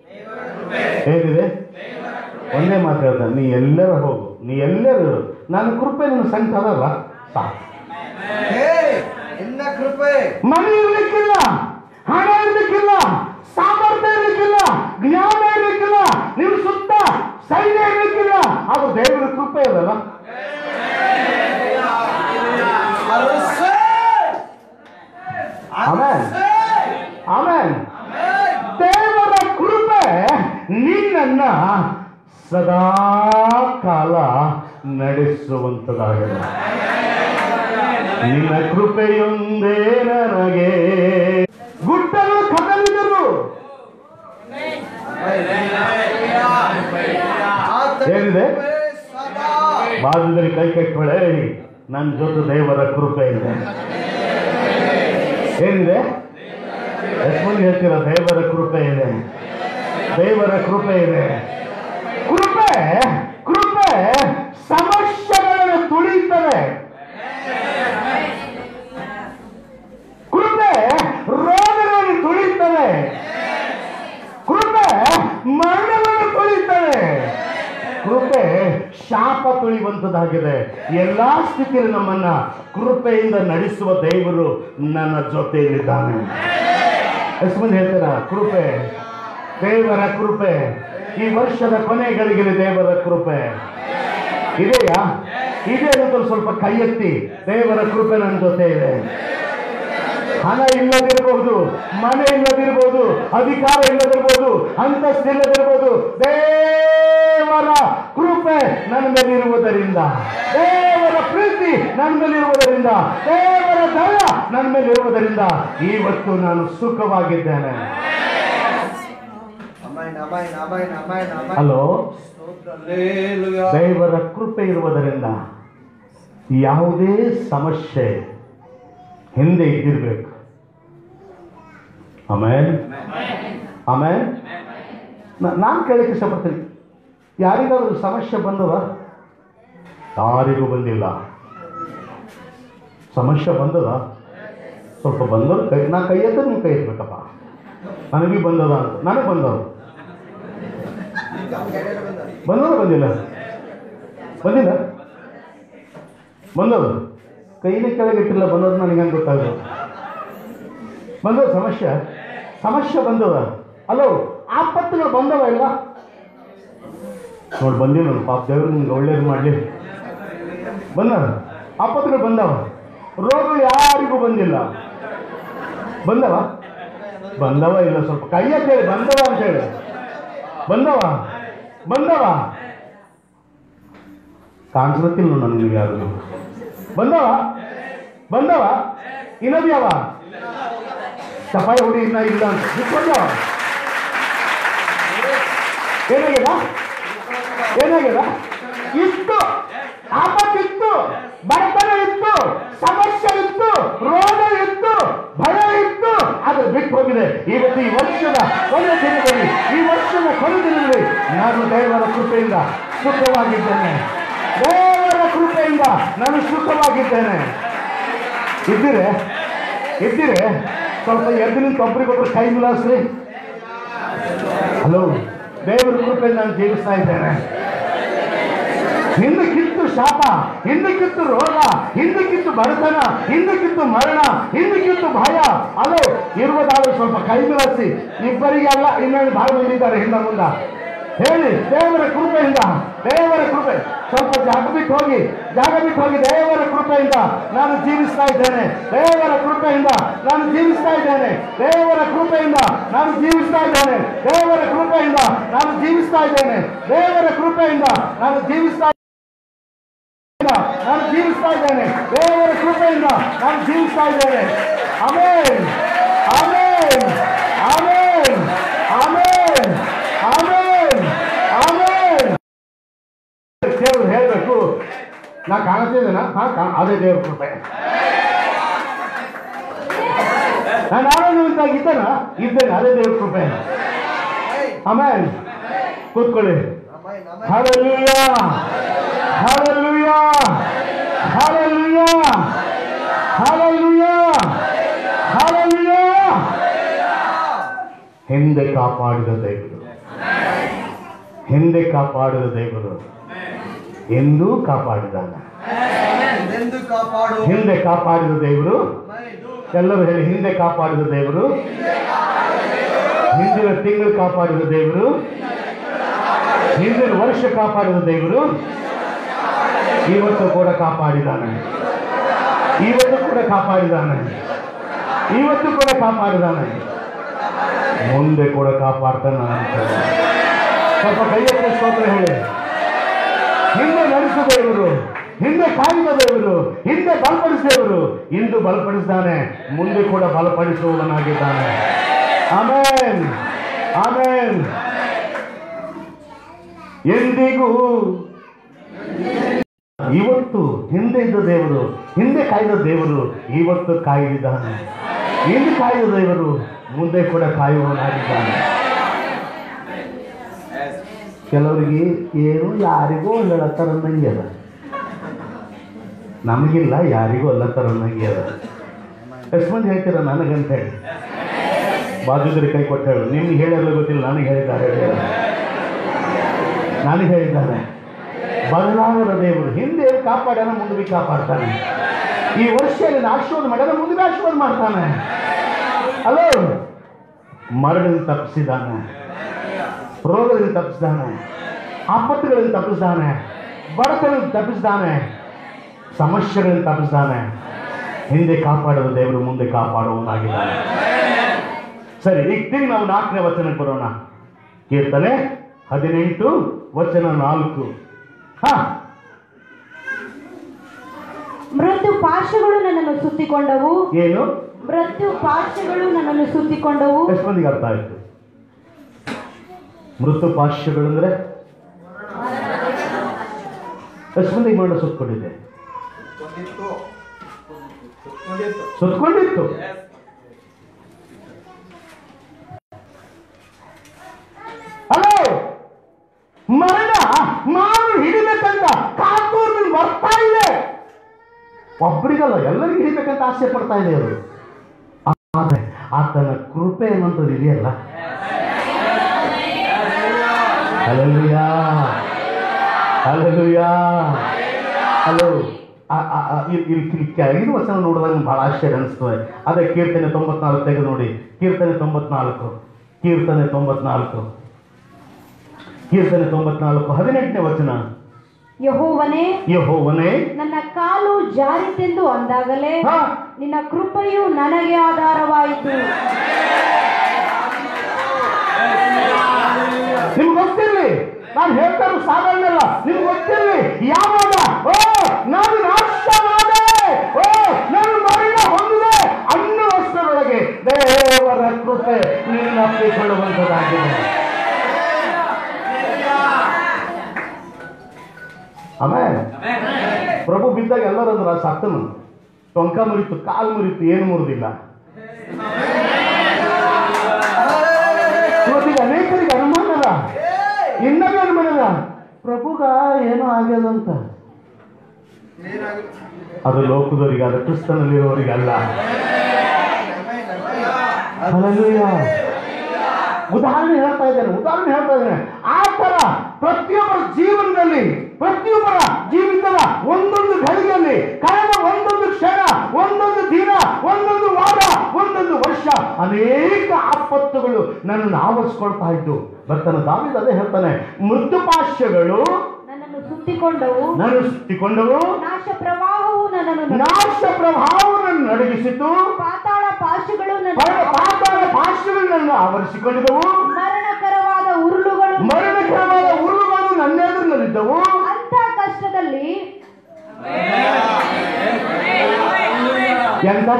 ಒಂದೇ ಮಾತು ಹೇಳ್ತಾನೆ, ನೀ ಎಲ್ಲರೂ ಹೋಗು, ನೀ ಎಲ್ಲರೂ ನನ್ನ ಕೃಪೆ ನಿನ್ನ ಸಂಕಟ ಅದಲ್ಲ ಸಾಕು. ಮನೆ ಇರ್ಲಿಕ್ಕಿಲ್ಲ, ಹಣ ಇರ್ಲಿಕ್ಕಿಲ್ಲ, ಸಾಮರ್ಥ್ಯ ಇರ್ಲಿಕ್ಕಿಲ್ಲ, ಜ್ಞಾನ ಇರ್ಲಿಕ್ಕಿಲ್ಲ, ನಿಮ್ ಸುತ್ತ ಸೈನ್ಯ ಇರ್ಲಿಕ್ಕಿಲ್ಲ, ಅದು ದೇವರ ಕೃಪೆ ಅದಲ್ಲ. ಆಮೇನ್. ದೇವರ ಕೃಪೆ ನಿನ್ನನ್ನ ಸದಾ ಕಾಲ ನಡೆಸುವಂತದಾಗಿದೆ. ನಿನ್ನ ಕೃಪೆಯೊಂದೇ ನನಗೆ. ಗುಡ್ಡಲು ಕದಲಿದರು, ಏನಿದೆ? ಬಾಜುದಲ್ಲಿ ಕೈ ಕಟ್ಟೊಳೆ, ನನ್ನ ಜೊತೆ ದೇವರ ಕೃಪೆ ಇದೆ. ಏನಿದೆ? ಎಷ್ಟು ಮಂದಿ ಹೇಳ್ತೀರ ದೇವರ ಕೃಪೆ ಇದೆ? ಕೃಪೆ ಸಮಸ್ಯೆಗಳನ್ನು ತುಳಿಯುತ್ತದೆ. ಕೃಪೆ ರೋಗಗಳನ್ನು ತುಳಿಯುತ್ತದೆ. ಕೃಪೆ ಮರಣವನ್ನು ತುಳಿಯುತ್ತದೆ. ಕೃಪೆ ಶಾಪ ತುಳಿಯುವಂಥದ್ದಾಗಿದೆ. ಎಲ್ಲಾ ಸ್ಥಿತಿಯಲ್ಲಿ ನಮ್ಮನ್ನ ಕೃಪೆಯಿಂದ ನಡೆಸುವ ದೇವರು ನನ್ನ ಜೊತೆಯಲ್ಲಿದ್ದಾನೆ. ಎಷ್ಟು ಮಂದಿ ಹೇಳ್ತಾರ ಕೃಪೆ, ದೇವರ ಕೃಪೆ. ಈ ವರ್ಷದ ಕೊನೆಗಳಿಗೆ ದೇವರ ಕೃಪೆ ಇದೆಯಾ? ಇದೆ ಅಂತ ಸ್ವಲ್ಪ ಕೈ ಎತ್ತಿ. ದೇವರ ಕೃಪೆ ನನ್ನ ಜೊತೆ ಇದೆ. ಹಣ ಇಲ್ಲದಿರ್ಬೋದು, ಮನೆ ಇಲ್ಲದಿರ್ಬೋದು, ಅಧಿಕಾರ ಇಲ್ಲದಿರ್ಬೋದು, ಅಂತಸ್ತು ಇಲ್ಲದಿರ್ಬೋದು, ದೇವರ ಕೃಪೆ ನನ್ನ ಮೇಲಿರುವುದರಿಂದ, ದೇವರ ಪ್ರೀತಿ ನನ್ನ ಮೇಲಿರುವುದರಿಂದ, ದೇವರ ದಯ ನನ್ನ ಮೇಲಿರುವುದರಿಂದ ಇವತ್ತು ನಾನು ಸುಖವಾಗಿದ್ದೇನೆ. ಹಲೋ, ದೇವರ ಕೃಪೆ ಇರುವುದರಿಂದ ಯಾವುದೇ ಸಮಸ್ಯೆ ಹಿಂದೆ ಇದ್ದಿರ್ಬೇಕು. ಆಮೇಲೆ ಆಮೇಲೆ ನಾನು ಕೇಳಕ್ಕೆ ಇಷ್ಟಪಡ್ತೀನಿ, ಯಾರಿಗಾದ್ರೂ ಸಮಸ್ಯೆ ಬಂದವ? ಯಾರಿಗೂ ಬಂದಿಲ್ಲ. ಸಮಸ್ಯೆ ಬಂದದ? ಸ್ವಲ್ಪ ಬಂದವರು ಕೈ, ನಾ ಕೈ ಎತ್ತ ನೀವು ಕೈ ಎತ್ತಬೇಕಪ್ಪ. ನನಗೆ ಬಂದದ ಅಂತ. ನನಗೆ ಬಂದವರು ಬಂದಿಲ್ಲ ಬಂದಿಲ್ಲ ಬಂದವರು ಕೈನೇ ಕೆಳಗಿಟ್ಟಿಲ್ಲ. ಬಂದವರು ನನಗೆ ಹಂಗೆ ಗೊತ್ತಾಗ ಬಂದವ. ಸಮಸ್ಯೆ ಬಂದವ. ಅಲೋ, ಆಪತ್ತುಗಳು ಬಂದವ ಇಲ್ಲ ನೋಡಿ. ಬಂದಿಲ್ಲ ನೋಡಿ, ಪಾಪ ದೇವರು ನಿಮ್ಗೆ ಒಳ್ಳೇದು ಮಾಡಲಿ. ಬಂದವ, ಆಪತ್ತುಗಳು ಬಂದವ. ರೋಗಗಳು ಯಾರಿಗೂ ಬಂದಿಲ್ಲ. ಬಂದವ ಇಲ್ಲ. ಸ್ವಲ್ಪ ಕೈಯ ಕೇಳಿ, ಬಂದವ ಅಂತ ಹೇಳಿ. ಬಂದವ ಕಾಣಿಸ್ತಿಲ್ಲ ನನಗೆ ಯಾರು. ಬಂದವ ಇನ್ನೊಬ್ಯಾವ ಚಪಾಯಿ ಹುಡಿ ಇನ್ನ ಇಲ್ಲ ಅಂತ ಬಂದವ. ಏನಾಗ್ಯದ? ಇತ್ತು, ಆಪತ್ತಿತ್ತು, ಬಡತನ ಇತ್ತು, ಸಮಸ್ಯೆ ಇತ್ತು, ರೋಗ ಇತ್ತು, ಭಯ ಇತ್ತು, ಅದು ಬಿಟ್ಟು ಹೋಗಿದೆ. ಇವತ್ತು ಈ ವರ್ಷದ ಕೊನೆ ದಿನದಲ್ಲಿ, ನಾನು ದೇವರ ಕೃಪೆಯಿಂದ ಸುಖವಾಗಿದ್ದೇನೆ. ದೇವರ ಕೃಪೆಯಿಂದ ನಾನು ಸುಖವಾಗಿದ್ದೇನೆ. ಇದ್ದೀರೆ ಸ್ವಲ್ಪ ಎದ್ದು ನಿಂತು ಒಬ್ಬರಿಗೊಬ್ಬರು ಕೈ ಮಿಲಾಯಿಸ್ರಿ. ಹಲೋ, ದೇವರ ಕೃಪೆಯಿಂದ ನಾನು ಜೀವಿಸ್ತಾ ಇದ್ದೇನೆ. ಹಿಂದಕ್ಕಿತ್ತು ಶಾಪ, ಹಿಂದಕ್ಕಿತ್ತು ರೋಗ, ಹಿಂದಕ್ಕಿತ್ತು ಬಡತನ, ಹಿಂದಕ್ಕಿತ್ತು ಮರಣ, ಹಿಂದಕ್ಕಿತ್ತು ಭಯ. ಅಲೋ, ಇರುವುದಾದ್ರೂ ಸ್ವಲ್ಪ ಕೈ ಮಿಲಾಯಿಸಿ. ಇಬ್ಬರಿಗೆ ಅಲ್ಲ, ಇನ್ನೊಂದು ಭಾಳ ಬಂದಿದ್ದಾರೆ ಹಿಂದ ಮುಂದ. ಹೇಳಿ, ದೇವರ ಕೃಪೆಯಿಂದ, ದೇವರ ಕೃಪೆ. ಸ್ವಲ್ಪ ಜಾಗ ಬಿಟ್ಟು ಹೋಗಿ, ದೇವರ ಕೃಪೆಯಿಂದ ನಾನು ಜೀವಿಸ್ತಾ ಇದ್ದೇನೆ. ದೇವರ ಕೃಪೆಯಿಂದ ನಾನು ಜೀವಿಸ್ತಾ ಇದ್ದೇನೆ. ದೇವರ ಕೃಪೆಯಿಂದ ನಾನು ಜೀವಿಸ್ತಾ ಇದ್ದೇನೆ. ದೇವರ ಕೃಪೆಯಿಂದ ನಾನು ಜೀವಿಸ್ತಾ ಇದ್ದೇನೆ. ದೇವರ ಕೃಪೆಯಿಂದ ನಾನು ಜೀವಿಸ್ತಾ ಇದ್ದೇನೆ. ದೇವರ ಕೃಪೆಯಿಂದ ನಾನು ಜೀವಿಸ್ತಾ ಇದ್ದೇನೆ. Amen, amen, amen, amen, amen, amen. ದೇವರು ಹೇಳಬೇಕು, ನಾ ಕಾಣಿಸ್ತಿದ್ದೇನ? ಅದೇ ದೇವ್ರ ಕೃಪೆ. ನಾನು ಆರೋಗ್ಯವಂತಾಗಿ ಇದ್ದೇನೆ, ಅದೇ ದೇವ್ರ ಕೃಪೆ. ಆಮೇಲೆ ಕೂತ್ಕೊಳ್ಳಿ. Hallelujah, hallelujah, hallelujah, hallelujah, hallelujah. ಹಿಂದೆ ಕಾಪಾಡಿದ ದೇವರು, ಹಿಂದೆ ಕಾಪಾಡಿದ ದೇವರು ಎಂದೂ ಕಾಪಾಡಿದಾನೆ. ಹಿಂದೆ ಕಾಪಾಡಿದ ದೇವರು, ಎಲ್ಲರೂ ಹೇಳಿ, ಹಿಂದೆ ಕಾಪಾಡಿದ ದೇವರು, ಹಿಂದಿನ ತಿಂಗಳು ಕಾಪಾಡಿದ ದೇವರು, ಹಿಂದಿನ ವರ್ಷ ಕಾಪಾಡಿದ ದೇವರು ಇವತ್ತು ಕೂಡ ಕಾಪಾಡಿದಾನೆ. ಇವತ್ತು ಕೂಡ ಕಾಪಾಡಿದಾನೆ. ಇವತ್ತು ಕೂಡ ಕಾಪಾಡಿದಾನೆ. ಮುಂದೆ ಕೂಡ ಕಾಪಾಡ್ತಾನೆ ಅಂತ ಸ್ವಲ್ಪ ಕೈಯಲ್ಲಿ ಸ್ತೋತ್ರ ಹೇಳಿ. ಹಿಂದೆ ನಡೆಸಿದ ದೇವರು, ಹಿಂದೆ ಕಾಯ್ದ ದೇವರು, ಹಿಂದೆ ಬಲಪಡಿಸಿದವರು ಇಂದು ಬಲಪಡಿಸಿದ್ದಾನೆ, ಮುಂದೆ ಕೂಡ ಬಲಪಡಿಸುವವನಾಗಿದ್ದಾನೆ. Amen, amen. ಎಂದಿಗೂ ಇವತ್ತು ಹಿಂದೆ ಇದ್ದ ದೇವರು, ಹಿಂದೆ ಕಾಯ್ದ ದೇವರು ಇವತ್ತು ಕಾಯ್ದಿದ್ದಾನೆ. ಹಿಂದೆ ಕಾಯ್ದ ದೇವರು ಮುಂದೆ ಕೂಡ ಕಾಯುವವನಾಗಿದ್ದಾನೆ. ಕೆಲವರಿಗೆ ಏನು ಯಾರಿಗೂ ಹೇಳತ್ತಾರ ಅನ್ನಂಗೆ ಅದ, ನಮಗಿಲ್ಲ ಯಾರಿಗೂ ಅಲ್ಲತ್ತಾರ ಅನ್ನಂಗೆ ಅದ. ಎಷ್ಟು ಮಂದಿ ಹೇಳ್ತೀರ ನನಗಂತ ಹೇಳಿ? ಬಾಜುದ್ರಿ ಕೈ ಕೊಟ್ಟು ಹೇಳು. ನಿಮ್ಗೆ ಹೇಳಿರಲು ಗೊತ್ತಿಲ್ಲ, ನನಗೆ ಹೇಳಿದ್ದಾರೆ. ನನಗೆ ಹೇಳಿದ್ದಾರೆ. ಬದಲಾಗದ ದೇವರು ಹಿಂದೆ ಕಾಪಾಡ್ಯಾನ, ಮುಂದೆ ಕಾಪಾಡ್ತಾನೆ. ಈ ವರ್ಷ ಆಶೀರ್ವಾದ ಮಾಡ್ಯಾನ, ಮುಂದೆ ಆಶೀರ್ವಾದ ಮಾಡ್ತಾನೆ. ಅಲೋ, ಮರಣದಿಂದ ತಪ್ಪಿಸಿದ್ದಾನೆ, ರೋಗದಿಂದ ತಪ್ಪಿಸಿದ್ದಾನೆ, ಆಪತ್ತುಗಳಿಂದ ತಪ್ಪಿಸಿದ್ದಾನೆ, ಬಡತನದಿಂದ ತಪ್ಪಿಸಿದ್ದಾನೆ, ಸಮಸ್ಯೆಗಳಿಂದ ತಪ್ಪಿಸಿದ್ದಾನೆ. ಹಿಂದೆ ಕಾಪಾಡೋದು ದೇವರು ಮುಂದೆ ಕಾಪಾಡುವನಾಗಿದ್ದಾನೆ. ಸರಿ, ಈಗ ತಿರುಗಿ ನಾವು 4ನೇ ವಚನಕ್ಕೆ ಬರೋಣ. ಕೀರ್ತನೆ 18 ವಚನ 4. ಮೃತ್ಯು ಪಾಶಗಳು ನನ್ನನ್ನು ಸುತ್ತಿಕೊಂಡವು. ಏನು? ಮೃತ್ಯು ಪಾಶಗಳು ನನ್ನನ್ನು ಸುತ್ತಿಕೊಂಡವು. ಎಷ್ಟು ಮಂದಿಗೆ ಅರ್ಥ ಆಯ್ತು? ಮೃತ್ಯು ಪಾಶಗಳು ಅಂದ್ರೆ ಎಷ್ಟು ಮಂದಿಗೆ ಮರಣ ಸುತ್ತಕೊಂಡಿದೆ? ಸುತ್ತಕೊಂಡಿತ್ತು. ಹಲೋ, ಮರಣ ಮಾರು ಹಿಡಿಬೇಕಂತ ಕಾತೂರು ಬರ್ತಾ ಇದೆ. ಒಬ್ಬರಿಗಲ್ಲ, ಎಲ್ಲರಿಗೂ ಹಿಡಿಬೇಕಂತ ಆಸೆ ಪಡ್ತಾ ಇದೆ ಅವರು. ಆದರೆ ಆತನ ಕೃಪೆ ಅನ್ನೋಂಥದ್ದು ಇದೆಯಲ್ಲ. Hallelujah, hallelujah. ಹಲೋ, ಕೆಳಗಿನ ವಚನ ನೋಡಿದಾಗ ಬಹಳ ಆಶ್ಚರ್ಯ ಅನಿಸ್ತದೆ. ಅದೇ ಕೀರ್ತನೆ 94 ತೆಗೆದು ನೋಡಿ. ಕೀರ್ತನೆ 94 18ನೇ ವಚನ. ಯೆಹೋವನೇ ನನ್ನ ಕಾಲು ಜಾರಿತೆಂದು ಅಂದಾಗಲೇ ನಿನ್ನ ಕೃಪೆಯು ನನಗೆ ಆಧಾರವಾಯಿತು. ನಿಮ್ಗೆ ಗೊತ್ತಿರಲಿ, ನಾನು ಹೇಳ್ತಾರು ಸಾಧಾರಣ ಅಲ್ಲ. ನಿಮ್ಗೆ ಗೊತ್ತಿರಲಿ, ಯಾವಾಗ ನಾನು ನಾಶವಾದೆ, ನಾನು ಮರಣ ಹೊಂದಿದೆ ಅನ್ನುವಷ್ಟರೊಳಗೆ ದೇವರ ಕೃಪೆ ನಿನ್ನ ಅಪ್ಪಿಕೊಳ್ಳುವಂಥದ್ದಾಗಿದೆ. ಆಮೇಲೆ ಪ್ರಭು ಬಿದ್ದಾಗ ಎಲ್ಲರೂ ಅಂದ್ರ ಸತ್ತನು, ಟೊಂಕ ಮುರಿತು, ಕಾಲು ಮುರಿತು, ಏನು ಮುರಿದಿಲ್ಲ. ಇವತ್ತಿಗೆ ಅನೇಕರಿಗೆ ಅನುಮಾನದ, ಇನ್ನೂ ಅನುಮಾನದ ಪ್ರಭುಗ ಏನೋ ಆಗ್ಯದಂತ. ಅದು ಲೋಕದವರಿಗೆ, ಅದು ಕ್ರಿಸ್ತನಲ್ಲಿರುವವರಿಗೆ ಅಲ್ಲ. ಉದಾಹರಣೆ ಹೇಳ್ತಾ ಇದ್ದೇನೆ. ಆ ತರ ಪ್ರತಿಯೊಬ್ಬರ ಜೀವನದಲ್ಲಿ, ಪ್ರತಿಯೊಬ್ಬರ ಜೀವಿತದ ಒಂದೊಂದು ಘಳಿಗೆಯಲ್ಲಿ ಕಳೆದ ಒಂದೊಂದು ಕ್ಷಣ, ಒಂದೊಂದು ದಿನ, ಒಂದೊಂದು ವಾರ, ಒಂದೊಂದು ವರ್ಷ ಅನೇಕ ಆಪತ್ತುಗಳು ನನ್ನನ್ನು ಆವರಿಸ್ಕೊಳ್ತಾ ಇದ್ದು ಬರ್ತಾನೆ. ದಾವೀದ ಅದೇ ಹೇಳ್ತಾನೆ, ಮೃತ್ಯುಪಾಶ್ಯಗಳು ನನ್ನನ್ನು ಸುತ್ತಿಕೊಂಡವು, ನಾಶ ಪ್ರವಾಹವು ನನ್ನನ್ನು ನಡುಗಿಸಿತು, ಪಾತಾಳ ಪಾಶಗಳು ನನ್ನನ್ನು ಆವರಿಸಿಕೊಂಡಿದ್ದವು, ಮರಣಕರವಾದ ಉರುಳುಗಳು ನನ್ನ ಎದುರಿನಲ್ಲಿದ್ದವು. ಅಂತ ಕಷ್ಟದಲ್ಲಿ, ಎಂಥ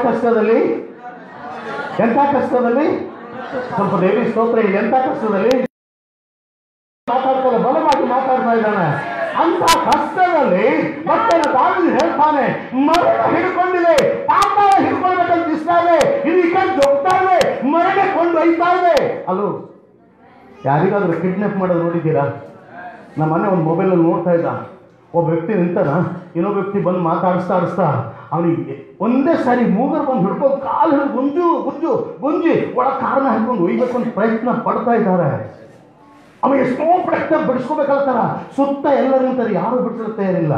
ಕಷ್ಟದಲ್ಲಿ ಸ್ವಲ್ಪ ದೇವಿ ಸ್ತೋತ್ರ. ಎಂಥ ಕಷ್ಟದಲ್ಲಿ ಮಾತಾಡ್ತಾರೆ, ಬಲವಾಗಿ ಮಾತಾಡ್ತಾ ಇದ್ದಾನೆ. ಅಂತ ಕಷ್ಟದಲ್ಲಿ ಮತ್ತೆ ದಾವೀದ ಹೇಳ್ತಾನೆ, ಮರಣ ಹಿಡ್ಕೊಂಡಿದೆ, ಪಾತಾಳ ಹಿಡ್ಕೊಳ್ಬೇಕಂತ ಇಷ್ಟ ಇದೆ, ಇದು ಈ ಕಡೆ ಹೋಗ್ತಾ ಇದೆ, ಮರಣ ಕೊಂಡೊಯ್ತಾ ಇದೆ. ಅಲ್ಲೋ, ಯಾರಿಗಾದ್ರೂ ಕಿಡ್ನಾಪ್ ಮಾಡೋದು ನೋಡಿದ್ದೀರಾ? ನಮ್ಮ ಮನೆ ಒಂದು ಮೊಬೈಲಲ್ಲಿ ನೋಡ್ತಾ ಇದ್ದ, ಒಬ್ಬ ವ್ಯಕ್ತಿ ನಿಂತಾನ, ಇನ್ನೊಬ್ಬ ವ್ಯಕ್ತಿ ಬಂದು ಮಾತಾಡಿಸ್ತಾ ಅವನಿಗೆ ಒಂದೇ ಸಾರಿ ಮೂಗರ್ ಬಂದು ಹಿಡ್ಕೊಂಡು ಕಾಲು ಹಿಡಿದು ಗುಂಜಿ ಒಳಗೆ ಕಾರಣ ಹಾಕೊಂಡು ಒಯ್ಬೇಕು ಅಂತ ಪ್ರಯತ್ನ ಪಡ್ತಾ ಇದ್ದಾರೆ. ಅವ ಎಷ್ಟೋ ಪ್ರಯತ್ನ ಬಿಡಿಸ್ಕೋಬೇಕಲ್ತಾರ, ಸುತ್ತ ಎಲ್ಲರೂ ನಿಂತಾರೆ, ಯಾರು ಬಿಡಿಸಲು ತಯಾರಿಲ್ಲ.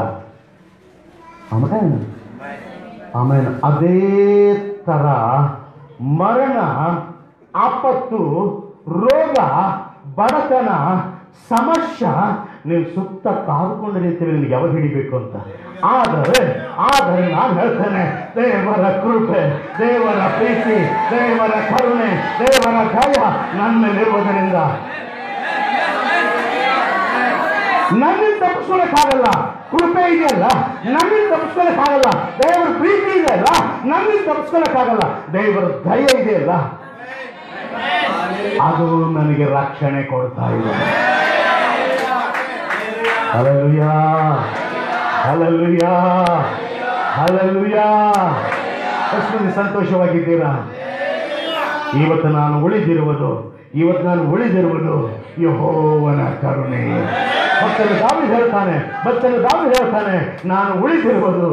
ಆಮೇಲೆ ಅದೇ ತರ ಮರಣ, ಆಪತ್ತು, ರೋಗ, ಬಡತನ, ಸಮಸ್ಯೆ ನೀವು ಸುತ್ತ ಕಾದುಕೊಂಡು ನಿಂತೀವಿ, ನಿಮ್ಗೆ ಯಾವಾಗ ಹಿಡಿಬೇಕು ಅಂತ. ಆದರೆ ನಾನು ಹೇಳ್ತೇನೆ, ದೇವರ ಕೃಪೆ, ದೇವರ ಪ್ರೀತಿ, ದೇವರ ಕರುಣೆ, ದೇವರ ದಯ ನನ್ನ ಮೇಲಿರುವುದರಿಂದ ನನ್ನಿಂದ ತಪ್ಪಿಸ್ಕೊಳ್ಳೋಕ್ಕಾಗಲ್ಲ. ಕೃಪೆ ಇದೆಯಲ್ಲ, ನನ್ನಿಂದ ತಪ್ಪಿಸ್ಕೊಳ್ಳೋಕ್ಕಾಗಲ್ಲ. ದೇವರ ಪ್ರೀತಿ ಇದೆಯಲ್ಲ, ನನ್ನಿಂದ ತಪ್ಪಿಸ್ಕೊಳ್ಳೋಕ್ಕಾಗಲ್ಲ. ದೇವರ ದಯ ಇದೆಯಲ್ಲ, ಅದು ನನಗೆ ರಕ್ಷಣೆ ಕೊಡ್ತಾ ಇದೆ. Hallelujah, hallelujah, hallelujah. ಎಷ್ಟು ಸಂತೋಷವಾಗಿದ್ದೀರಾ? ಇವತ್ತು ನಾನು ಉಳಿದಿರುವುದು ಯೆಹೋವನ ಕರುಣೆ. ಭಕ್ತನು ದಾವೀದ ಹೇಳ್ತಾನೆ, ನಾನು ಉಳಿದಿರುವುದು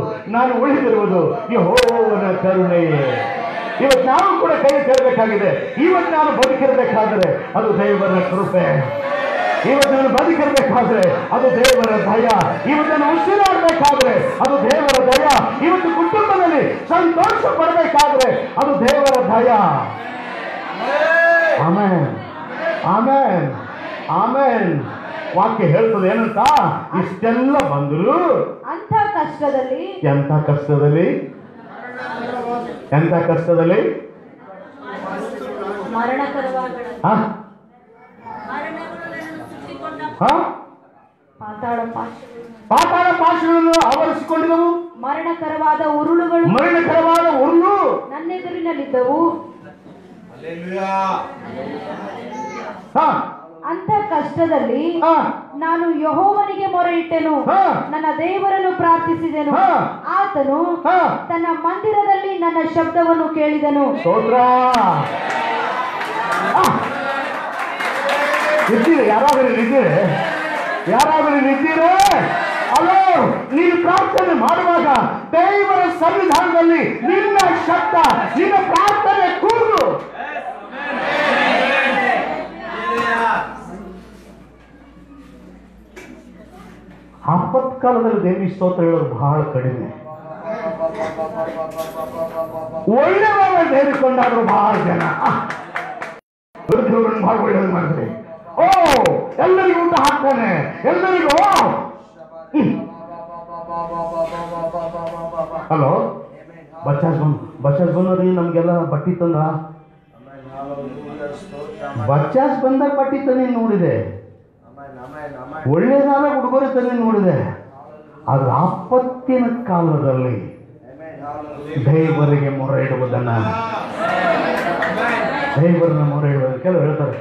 ಯೆಹೋವನ ಕರುಣೆಯೇ. ಇವತ್ತು ನಾವು ಕೂಡ ಕೈ ತೆರಬೇಕಾಗಿದೆ. ಇವತ್ತು ನಾನು ಬದುಕಿರಬೇಕಾದ್ರೆ ಅದು ದೇವರ ಕೃಪೆ. ಇವತ್ತು ನಾನು ಬದುಕಿರಬೇಕಾದ್ರೆ ಅದು ದೇವರ ದಯ. ಇವತ್ತು ನಾನು ಉಸಿರಾಡಬೇಕಾದ್ರೆ ಅದು ದೇವರ ದಯ. ಇವತ್ತು ಕುಟುಂಬದಲ್ಲಿ ಸಂತೋಷ ಪಡಬೇಕಾದ್ರೆ ಅದು ದೇವರ ದಯ. ಆಮೇನ್ ಆಮೇನ್ ಆಮೇನ್. ವಾಕ್ಯ ಹೇಳ್ತದೆ ಏನಂತ? ಇಷ್ಟೆಲ್ಲ ಬಂದ್ರು ಅಂಥ ಕಷ್ಟದಲ್ಲಿ, ಎಂಥ ಕಷ್ಟದಲ್ಲಿ, ಎಂಥ ಕಷ್ಟದಲ್ಲಿ, ಮರಣಕರವಾದ ಪಾತಾಳ ಪಾಶಗಳನ್ನು ಆವರಿಸಿಕೊಂಡಿದ್ದವು, ಮರಣಕರವಾದ ಉರುಳುಗಳು, ಮರಣಕರವಾದ ಉರುಳು ನನ್ನೆದುರಿನಲ್ಲಿದ್ದವು. ಅಂಥ ಕಷ್ಟದಲ್ಲಿ ನಾನು ಯೆಹೋವನಿಗೆ ಮೊರೆ ಇಟ್ಟೆನು, ನನ್ನ ದೇವರನ್ನು ಪ್ರಾರ್ಥಿಸಿದೆನು. ಆತನು ತನ್ನ ಮಂದಿರದಲ್ಲಿ ನನ್ನ ಶಬ್ದವನ್ನು ಕೇಳಿದನು. ಸ್ತೋತ್ರ. ಇದ್ದೀರಿ ಯಾರಾದರೂ ಇದ್ದೀರಿ? ಯಾರಾದರೂ ಇದ್ದೀರಿ? ಅಲ್ಲೋ, ನೀನು ಪ್ರಾರ್ಥನೆ ಮಾಡುವಾಗ ದೇವರ ಸನ್ನಿಧಾನದಲ್ಲಿ ನಿನ್ನ ಶಬ್ದ, ನಿನ್ನ ಪ್ರಾರ್ಥನೆ ಕೂಗು. ಆಪತ್ಕಾಲದಲ್ಲಿ ದೇವಿ ಸ್ತೋತ್ರ ಹೇಳೋದು ಬಹಳ ಕಡಿಮೆ. ಒಳ್ಳೆಯವಾಗ ಸೇರಿಕೊಂಡಾದ್ರು ಬಹಳ ಜನ ಬಹಳ ಒಳ್ಳೆಯದು ಮಾಡ್ತಾರೆ. ಓ, ಎಲ್ಲರಿಗೂ ಊಟ ಹಾಕ್ತಾನೆ, ಎಲ್ಲರಿಗೂ. ಹಲೋ, ಬಚ್ಚಾಸ್ ಬಂದ್ರಿ, ನಮ್ಗೆಲ್ಲ ಬಟ್ಟಿ ತಂದ. ಬಚ್ಚಾಸ್ ಬಂದಾಗ ಬಟ್ಟಿ ತಂದು ನೋಡಿದೆ, ಒಳ್ಳೆಯದಾದ ಉಡುಗೊರೆ ತಂದು ನೋಡಿದೆ. ಆದ್ರೆ ಆಪತ್ತಿನ ಕಾಲದಲ್ಲಿ ದೇವರಿಗೆ ಮೊರೆ ಇಡುವುದನ್ನ, ದೇವರನ್ನ ಮೊರೆ ಇಡುವುದು. ಕೆಲವು ಹೇಳ್ತಾರೆ,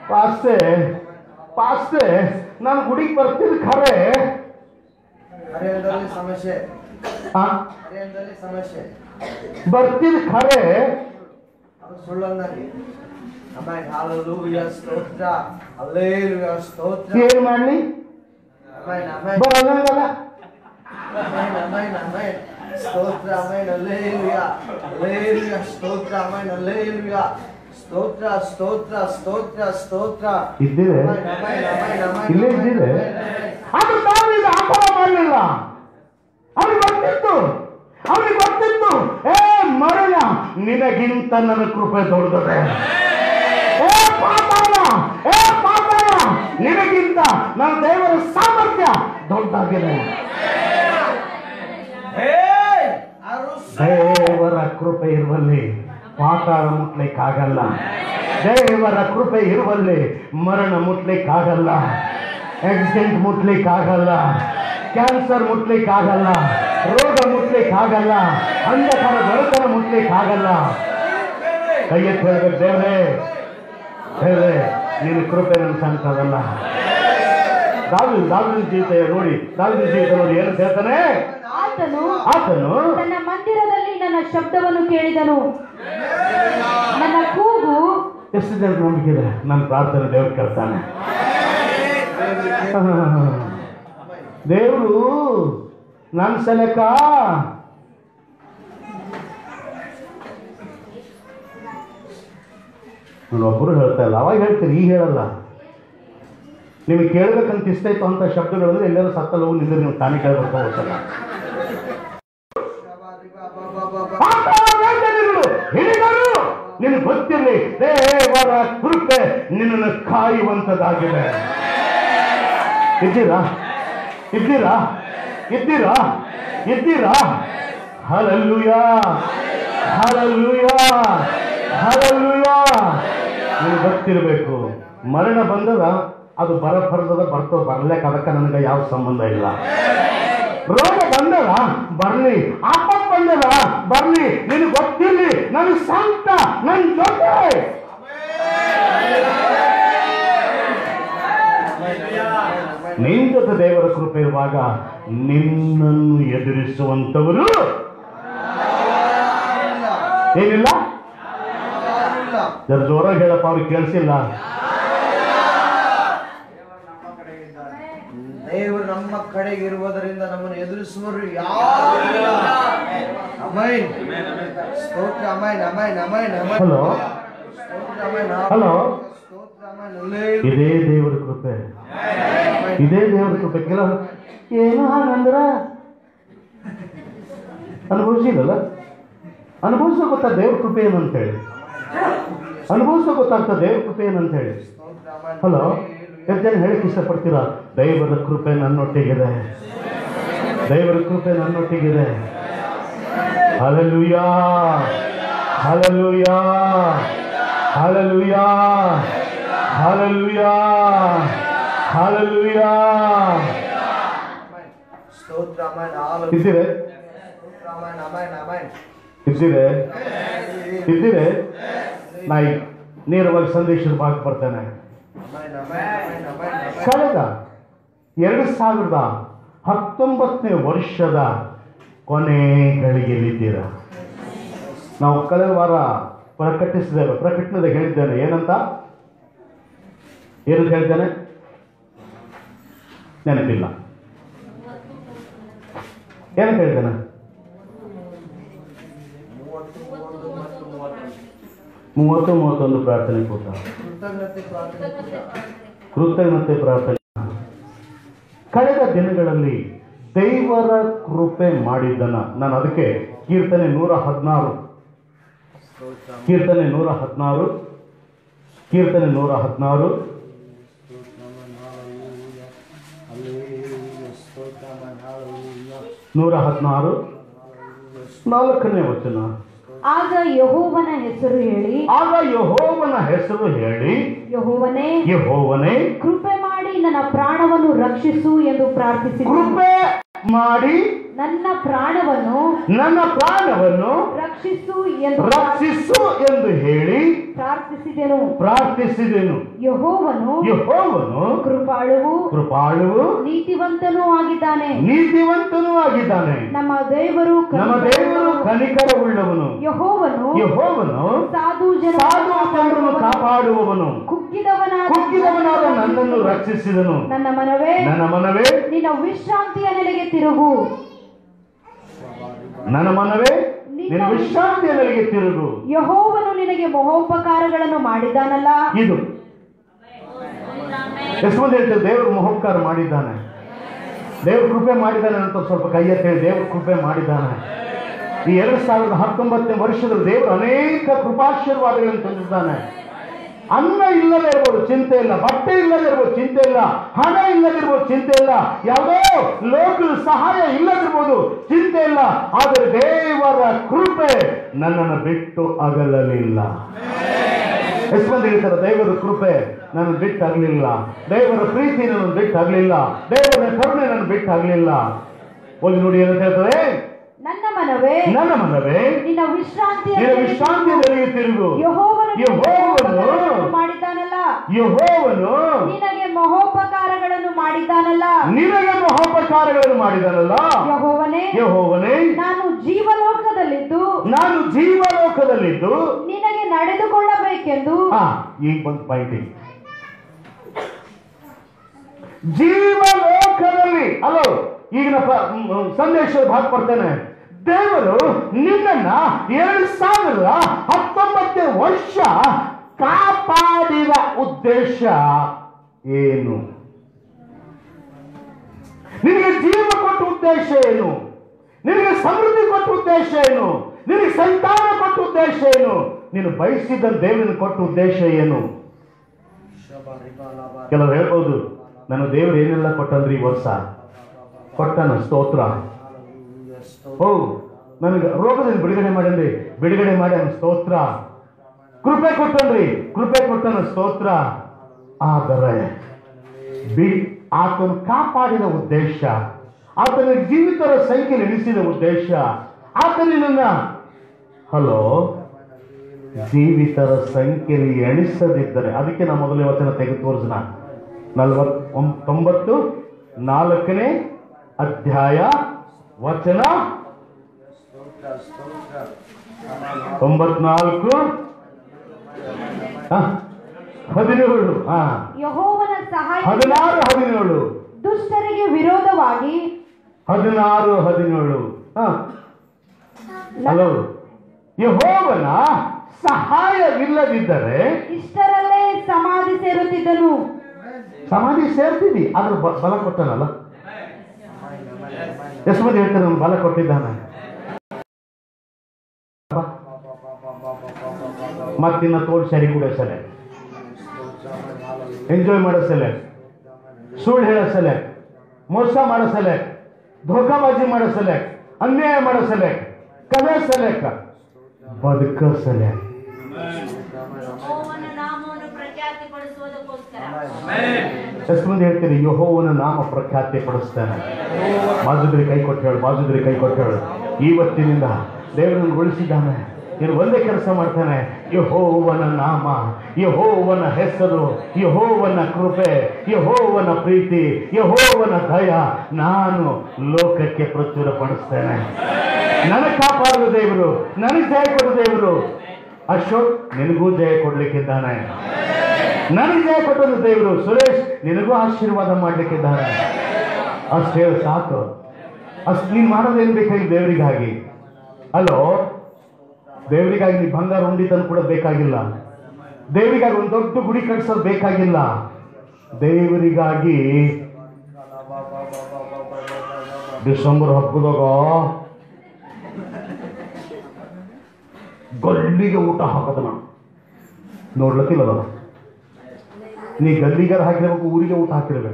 ಪಾಸ್ಟೆ ನಾನು ಗುಡಿಗೆ ಬರ್ತಿದ್ ಖರೆ ಸಮಸ್ಯೆ, ಬರ್ತಿದ್ ಖರೆ ಸುಳ್ಳನ್ನಾಗಿ. ಏನ್ ಮಾಡ್ಲಿ? ಬರೋದಂಗಲ್ಲ. ಸ್ತೋತ್ರ, ಆಮೆನ್, ಹಲ್ಲೆಲೂಯಾ, ಹಲ್ಲೆಲೂಯಾ, ಸ್ತೋತ್ರ, ಆಮೆನ್, ಹಲ್ಲೆಲೂಯಾ, ಸ್ತೋತ್ರ, ಸ್ತೋತ್ರ, ಸ್ತೋತ್ರ, ಸ್ತೋತ್ರ. ಇದ್ದೀರಿ? ಇಲ್ಲೇ ಇದ್ದೀರಿ? ಅದು ತಾವೀಗ ಆಹಾರ ಮಾಡಲಿಲ್ಲ. ಅವ್ರಿಗೆ ಗೊತ್ತಿತ್ತು, ಅವ್ರಿಗೆ ಗೊತ್ತಿತ್ತು, ಮರಣ ನಿನಗಿಂತ ನನ್ನ ಕೃಪೆ ದೊಡ್ಡದೆ. ಪಾತಾಳ ನಿನಗಿಂತ ನನ್ನ ದೇವರ ಸಾಮರ್ಥ್ಯ ದೊಡ್ಡದಾಗಿದೆ. ದೇವರ ಕೃಪೆ ಇರುವಲ್ಲಿ ಪಾತಾಳ ಮುಟ್ಲಿಕ್ಕಾಗಲ್ಲ. ದೇವರ ಕೃಪೆ ಇರುವಲ್ಲಿ ಮರಣ ಮುಟ್ಲಿಕ್ಕಾಗಲ್ಲ, ಆಕ್ಸಿಡೆಂಟ್ ಮುಟ್ಲಿಕ್ಕಾಗಲ್ಲ, ಕ್ಯಾನ್ಸರ್ ಮುಟ್ಲಿಕ್ಕಾಗಲ್ಲ, ರೋಗ ಮುಟ್ಲಿಕ್ಕಾಗಲ್ಲ, ಅಂಧಕಾರ ಬಡತನ ಮುಟ್ಲಿಕ್ಕಾಗಲ್ಲ. ಕೈ ಎತ್ತಿ ಹೇಳ್ಬೇಕು, ದೇವರೇ ದೇವರೇ ನೀನು ಕೃಪೆ ನನ್ನ ಸಾಕಾಗಲ್ಲ. ದಾವಿದನ ಜೀವಿತ ನೋಡಿ, ದಾವಿದನ ಜೀವಿತ ನೋಡಿ ಏನು ಹೇಳ್ತಾನೆ? ಆತನು ತನ್ನ ಮಂದಿರದಲ್ಲಿ ನನ್ನ ಶಬ್ದವನ್ನು ಕೇಳಿದನು, ನನ್ನ ಕೂಗು. ಎಷ್ಟು ಜನ ನಂಬಿಕೆ ಇದೆ ನನ್ನ ಪ್ರಾರ್ಥನೆ ದೇವ್ರು ಕೇಳ್ತಾನೆ? ದೇವರು ನನ್ನ ಸಲಕ ಒಬ್ಬರು ಹೇಳ್ತಾ ಇಲ್ಲ, ಅವಾಗ ಹೇಳ್ತೀರಿ, ಈಗ ಹೇಳಲ್ಲ. ನಿಮಗೆ ಕೇಳಬೇಕಂತ ಇಷ್ಟ ಇತ್ತು ಅಂತ ಶಬ್ದಗಳಲ್ಲಿ ಎಲ್ಲರೂ ಸತ್ತಲ್ಲ ಹೋಗಿ ನಿಂದ್ರೆ ನೀವು ತಾನೇ ಕೇಳಬೇಕು. ಹೋಗ್ತಲ್ಲ ಹಿಡಿದರು. ನಿನಗೆ ಗೊತ್ತಿರಲಿ, ದೇವರ ಕೃಪೆ ನಿನ್ನನ್ನು ಕಾಯುವಂತದ್ದಾಗಿದೆ. ಇದ್ದೀರಾ? ಇದ್ದೀರಾ? ಇದ್ದೀರಾ? ಇದ್ದೀರಾ? Hallelujah, hallelujah, hallelujah. ನಿನಗೆ ಗೊತ್ತಿರಬೇಕು, ಮರಣ ಬಂದದ ಅದು ಬರ್ತೋ ಬರ್ಲಿಕ್ಕೆ ಅದಕ್ಕೆ ನನಗೆ ಯಾವ ಸಂಬಂಧ ಇಲ್ಲ. ರೋಗ ಬಂದದ ಬರ್ಲಿ, ಆಪತ್ ಬಂದದ ಬರ್ಲಿ, ನಿನಗೆ ಗೊತ್ತಿರಲಿ ನನಗೆ ಸಂತ ನನ್ನ ಜೊತೆ. ನಿನ್ನ ಜೊತೆ ದೇವರ ಕೃಪೆ ಇರುವಾಗ ನಿನ್ನನ್ನು ಎದುರಿಸುವಂತವರು ಏನಿಲ್ಲ. ಜೋರಾಗಿ ಹೇಳಪ್ಪ, ಅವ್ರಿಗೆ ಕೇಳಿಸಿಲ್ಲ. ದೇವರು ನಮ್ಮ ಕಡೆಗೆ ಇರುವುದರಿಂದ ನಮ್ಮನ್ನು ಎದುರಿಸುವರು ಯಾರು? ಆಮೆನ್, ಸ್ತೋತ್ರ, amen, amen, amen, amen. Hello ಸ್ತೋತ್ರ, ಆಮೆನ್, ಹಲೋ. ಸ್ತೋತ್ರ, ಆಮೆನ್, ಹಲ್ಲೆಲೂಯಾ. ಇದೇ ದೇವರ ಕೃಪೆ, ಇದೇ ದೇವರ ಕೃಪೆ. ಕೆಲವು ಏನು ಹಾಗಂದ್ರ ಅನುಭವಿಸಿಲ್ಲ, ಅನುಭವಿಸೋ ಗೊತ್ತಾ ದೇವ್ರ ಕೃಪೆ ಏನು ಅಂತೇಳಿ. ಅನುಭವಿಸೋ ಗೊತ್ತಾಗ್ತದೆ ದೇವ್ರ ಕೃಪೆ ಏನಂತ ಹೇಳಿ. ಹಲೋ, ಎಷ್ಟು ಜನ ಹೇಳಕ್ಕೆ ಇಷ್ಟಪಡ್ತೀರಾ? ದೈವದ ಕೃಪೆ ನನ್ನೊಟ್ಟಿಗಿದೆ, ದೇವರ ಕೃಪೆ ನನ್ನೊಟ್ಟಿಗಿದೆ. Hallelujah, hallelujah, hallelujah, hallelujah, hallelujah. ಇದ್ದೀರೆ ಇದ್ದೀರೆ ಇದ್ದೀರೆ. ನಾ ನೇರವಾಗಿ ಸಂದೇಶದ ಭಾಗ ಬರ್ತೇನೆ. ಕಳೆದ 2019 ವರ್ಷದ ಕೊನೆ ಗಳಿಗೆಯಲ್ಲಿದ್ದೀರಾ. ನಾವು ಕಳೆದ ವಾರ ಪ್ರಕಟಿಸಿದ್ದೇವೆ, ಪ್ರಕಟಣೆದಾಗ ಹೇಳಿದ್ದೇನೆ. ಏನಂತ ಹೇಳಿದ್ದೇನೆ ನೆನಪಿಲ್ಲ. ಏನಂತ ಹೇಳಿದ್ದೇನೆ? 30-31 ಪ್ರಾರ್ಥನೆ ಕೂಟ, ಕೃತಜ್ಞತೆ ಪ್ರಾರ್ಥನೆ. ಕಳೆದ ದಿನಗಳಲ್ಲಿ ದೇವರ ಕೃಪೆ ಮಾಡಿದ್ದನ ನಾನು ಅದಕ್ಕೆ ಕೀರ್ತನೆ 116 ಕೀರ್ತನೆ 116 4ನೇ ವಚನ. ಆಗ ಯೆಹೋವನ ಹೆಸರು ಹೇಳಿ ಯೆಹೋವನೇ ಕೃಪೆ ಮಾಡಿ ನನ್ನ ಪ್ರಾಣವನ್ನು ರಕ್ಷಿಸು ಎಂದು ಪ್ರಾರ್ಥಿಸಿದನು. ಕೃಪೆ ಮಾಡಿ ನನ್ನ ಪ್ರಾಣವನ್ನು ರಕ್ಷಿಸು ಎಂದು ಹೇಳಿ ಪ್ರಾರ್ಥಿಸಿದೆನು. ಯೆಹೋವನು ಕೃಪಾಳುವು ನೀತಿವಂತನೂ ಆಗಿದ್ದಾನೆ. ನಮ್ಮ ದೇವರು ಕನಿಕರವುಳ್ಳವನು. ಯೆಹೋವನು ಸಾಧು ಜನರನ್ನು ಕಾಪಾಡುವವನು. ಕುಗ್ಗಿದವನಾದ ನನ್ನನ್ನು ರಕ್ಷಿಸಿದನು. ನನ್ನ ಮನವೇ ನಿನ್ನ ವಿಶ್ರಾಂತಿಯ ನೆಲೆಗೆ ತಿರುಗು. ಯೆಹೋವನು ನಿನಗೆ ಮಹೋಪಕಾರಗಳನ್ನು ಮಾಡಿದ್ದಾನಲ್ಲ. ಇದು ಎಷ್ಟು ಮಂದಿ ಹೇಳ್ತಾರೆ ದೇವರು ಮಹೋಪಕಾರ ಮಾಡಿದ್ದಾನೆ, ದೇವ್ರ ಕೃಪೆ ಮಾಡಿದ್ದಾನೆ ಅಂತ? ಸ್ವಲ್ಪ ಕೈ ಎತ್ತಿ ಹೇಳಿ, ದೇವ್ರ ಕೃಪೆ ಮಾಡಿದ್ದಾನೆ. ಈ 2019 ವರ್ಷದಲ್ಲಿ ದೇವರು ಅನೇಕ ಕೃಪಾಶೀರ್ವಾದಗಳನ್ನು ತಂದಿದ್ದಾನೆ. ಅನ್ನ ಇಲ್ಲದೆ ಇರ್ಬೋದು, ಚಿಂತೆ ಇಲ್ಲ. ಬಟ್ಟೆ ಇಲ್ಲದೆ ಇರ್ಬೋದು, ಚಿಂತೆ ಇಲ್ಲ. ಹಣ ಇಲ್ಲದಿರ್ಬೋದು, ಚಿಂತೆ ಇಲ್ಲ. ಯಾವುದೋ ಲೋಕದ ಸಹಾಯ ಇಲ್ಲದಿರ್ಬೋದು, ಚಿಂತೆ ಇಲ್ಲ. ಆದರೆ ದೇವರ ಕೃಪೆ ನನ್ನನ್ನು ಬಿಟ್ಟು ಅಗಲಲಿಲ್ಲ. ಎಷ್ಟು ಮಂದಿ ಹೇಳ್ತಾರೆ ದೇವರ ಕೃಪೆ ನನ್ನ ಬಿಟ್ಟಾಗಲಿಲ್ಲ, ದೇವರ ಪ್ರೀತಿ ನನ್ನ ಬಿಟ್ಟಾಗಲಿಲ್ಲ, ದೇವರ ಕರುಣೆ ನನ್ನ ಬಿಟ್ಟಾಗಲಿಲ್ಲ. ಒಂದು ನೋಡಿ ಏನಂತ ಹೇಳ್ತಾರೆ? ನನ್ನ ಮನವೇ ನಿನ್ನ ವಿಶ್ರಾಂತಿಯ ನೆಲೆಗೆ ತಿರುಗು. ಯೆಹೋವನು ಮಾಡಿದ್ದಾನಲ್ಲ, ನಿನಗೆ ಮಹೋಪಕಾರಗಳನ್ನು ಮಾಡಿದ್ದಾನಲ್ಲ. ಯೆಹೋವನೇ ನಾನು ಜೀವಲೋಕದಲ್ಲಿದ್ದು ನಿನಗೆ ನಡೆದುಕೊಳ್ಳಬೇಕೆಂದು. ಈಗ ಬಂದು ಪಾಯಿಂಟಿಂಗ್. ಜೀವಲೋಕದಲ್ಲಿ ಅಲೋ, ಈಗಿನ ಸಂದೇಶದ ಭಾಗ ಬರ್ತೇನೆ. ದೇವರು ನಿನ್ನನ್ನ 2019 ವರ್ಷ ಕಾಪಾಡಿದ ಉದ್ದೇಶ ಏನು? ನಿನಗೆ ಜೀವ ಕೊಟ್ಟ ಉದ್ದೇಶ ಏನು? ನಿನಗೆ ಸಮೃದ್ಧಿ ಕೊಟ್ಟ ಉದ್ದೇಶ ಏನು? ನಿನಗೆ ಸಂತಾನ ಕೊಟ್ಟ ಉದ್ದೇಶ ಏನು? ನೀನು ಬಯಸಿದ ದೇವರನ್ನು ಕೊಟ್ಟ ಉದ್ದೇಶ ಏನು? ಕೆಲವರು ಹೇಳ್ಬೋದು, ನಾನು ದೇವರು ಏನೆಲ್ಲ ಕೊಟ್ಟಂದ್ರಿ ಈ ವರ್ಷ ಕೊಟ್ಟನ, ಸ್ತೋತ್ರ. ನನಗೆ ರೋಗದಲ್ಲಿ ಬಿಡುಗಡೆ ಮಾಡಿ ಸ್ತೋತ್ರ. ಕೃಪೆ ಕೊಟ್ಟನ, ಸ್ತೋತ್ರ. ಆದರೆ ಆತನು ಕಾಪಾಡಿದ ಉದ್ದೇಶ, ಆತನ ಜೀವಿತರ ಸಂಖ್ಯೆ ಎಣಿಸಿದ ಉದ್ದೇಶ, ಆತನಿನ ಜೀವಿತರ ಸಂಖ್ಯೆಯಲ್ಲಿ ಎಣಿಸದಿದ್ದರೆ, ಅದಕ್ಕೆ ನಾವು ಮೊದಲನೇ ವಚನ ತೆಗೆದು ತೋರಿಸೋಣ. 94ನೇ ಅಧ್ಯಾಯ ವಚನ 94 17. ಯೆಹೋವನ ಸಹಾಯ 16-17 ದುಷ್ಟರಿಗೆ ವಿರೋಧವಾಗಿ 16-17. ಹಲೋ, ಯೆಹೋವನ ಸಹಾಯವಿಲ್ಲದಿದ್ದರೆ ಇಷ್ಟರಲ್ಲೇ ಸಮಾಧಿ ಸೇರುತ್ತಿದ್ದನು. ಸಮಾಧಿ ಸೇರ್ತಿದ್ದಿ, ಆದ್ರೆ ಬಲ ಕೊಟ್ಟನಲ್ಲ. ಎಷ್ಟು ಮಂದಿ ಹೇಳ್ತಾರೆ ನಮ್ಗೆ ಬಲ ಕೊಟ್ಟಿದ್ದಾನೆ? ಮತ್ತಿನ್ನ ತೋಲ್ ಸರಿ ಕೂಡ ಸಲೆ, ಎಂಜಾಯ್ ಮಾಡೋ ಸಲೆ, ಸುಳ್ಳು ಹೇಳೋ ಸಲೆ, ಮೋಸ ಮಾಡೋ ಸಲೆ, ಧೋಕಾಬಾಜಿ ಮಾಡೋ ಸಲೆ, ಅನ್ಯಾಯ ಮಾಡೋ ಸಲೆ, ಕಲೆ ಸಲೆಕ ಬದುಕ ಸಲೆ. ಎಷ್ಟು ಮಂದಿ ಹೇಳ್ತೀರಿ ಯೆಹೋವನ ನಾಮ ಪ್ರಖ್ಯಾತಿ ಪಡಿಸ್ತಾನೆ? ಬಾಜುದ್ರಿ ಕೈ ಕೊಟ್ಟು ಹೇಳು, ಬಾಜುದ್ರಿ ಕೈ ಕೊಟ್ಟು ಹೇಳು. ಇವತ್ತಿನಿಂದ ದೇವರನ್ನು ಉಳಿಸಿದ್ದಾನೆ. ನೀನು ಒಂದೇ ಕೆಲಸ ಮಾಡ್ತಾನೆ, ಯೆಹೋವನ ನಾಮ, ಯೆಹೋವನ ಹೆಸರು, ಯೆಹೋವನ ಕೃಪೆ, ಯೆಹೋವನ ಪ್ರೀತಿ, ಯೆಹೋವನ ದಯ ನಾನು ಲೋಕಕ್ಕೆ ಪ್ರಚುರಪಡಿಸ್ತೇನೆ. ನನಗೆ ಕಾಪಾಡುವ ದೇವರು, ನನಗೆ ಜಯ ಕೊಡುವ ದೇವರು. ಅಶೋಕ್ ನಿನಗೂ ಜಯ ಕೊಡ್ಲಿಕ್ಕಿದ್ದಾನೆ. ನನಗೆ ಜಯ ಕೊಟ್ಟರು ದೇವರು. ಸುರೇಶ್ ನಿನಗೂ ಆಶೀರ್ವಾದ ಮಾಡ್ಲಿಕ್ಕಿದ್ದಾನೆ. ಅಷ್ಟು ಹೇಳಿ ಸಾಕು. ಅಷ್ಟು ನೀನು ಮಾಡೋದೇನು ಬೇಕಾಗಿ ದೇವರಿಗಾಗಿ? ಅಲ್ಲೋ, ದೇವರಿಗಾಗಿ ನೀ ಬಂಗಾರ ಉಂಡಿ ತಂದು ಕೂಡ ಬೇಕಾಗಿಲ್ಲ. ದೇವರಿಗಾಗಿ ಒಂದು ದೊಡ್ಡ ಗುಡಿ ಕಟ್ಸೋದು ಬೇಕಾಗಿಲ್ಲ. ದೇವರಿಗಾಗಿ ಡಿಸೆಂಬರ್ ಹಬ್ಬದಾಗ ಗಲ್ಲಿಗೆ ಊಟ ಹಾಕೋದು ನಾನು ನೋಡ್ಲತ್ತಿಲ್ಲ. ನೀ ಗಲ್ಲಿಗಾರ ಹಾಕಿರ್ಬೇಕು, ಊರಿಗೆ ಊಟ ಹಾಕಿರ್ಬೇಕು.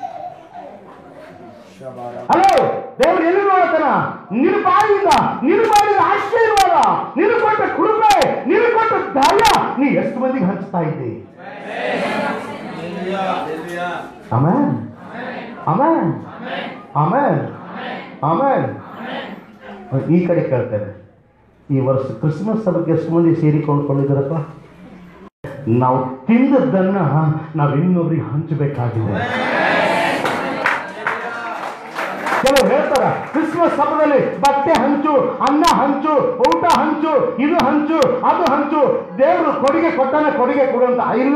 ಹಲೋ, ದೇವರು ಎಲ್ಲಿ ನೋಡತನ? ನಿನ್ನ ಬಾಯಿಂದ, ನಿನ್ನ ಬಾಯಿಂದ ಆಶೀರ್ವಾದ, ನಿನ್ನ ಕೊಟ್ಟ ಕೃಪೆ, ನಿನ್ನ ಕೊಟ್ಟ ದಯ ನೀ ಎಷ್ಟು ಮಂದಿಗೆ ಹಂಚ್ತಾ ಇದ್ದಿ? Amen, amen, amen, amen. ಈ ಕಡೆ ಕೇಳ್ತೇನೆ, ಈ ವರ್ಷ ಕ್ರಿಸ್ಮಸ್ ಹಬ್ಬಕ್ಕೆ ಎಷ್ಟು ಮಂದಿ ಸೇರಿಕೊಂಡ್ಕೊಂಡಿದ್ದಾರಪ್ಪ? ನಾವು ತಿಂದದ್ದನ್ನ ನಾವು ಇನ್ನೊಬ್ರಿಗೆ ಹಂಚಬೇಕಾಗಿದೆ. ಕೆಲವು ಹೇಳ್ತಾರ ಕ್ರಿಸ್ಮಸ್ ಹಬ್ಬದಲ್ಲಿ ಬಟ್ಟೆ ಹಂಚು, ಅನ್ನ ಹಂಚು, ಊಟ ಹಂಚು, ಇದು ಹಂಚು, ಅದು ಹಂಚು. ದೇವರು ಕೊಡುಗೆ ಕೊಟ್ಟಾನೆ, ಕೊಡುಗೆ ಕೊಡುವಂತ ಇಲ್ಲ.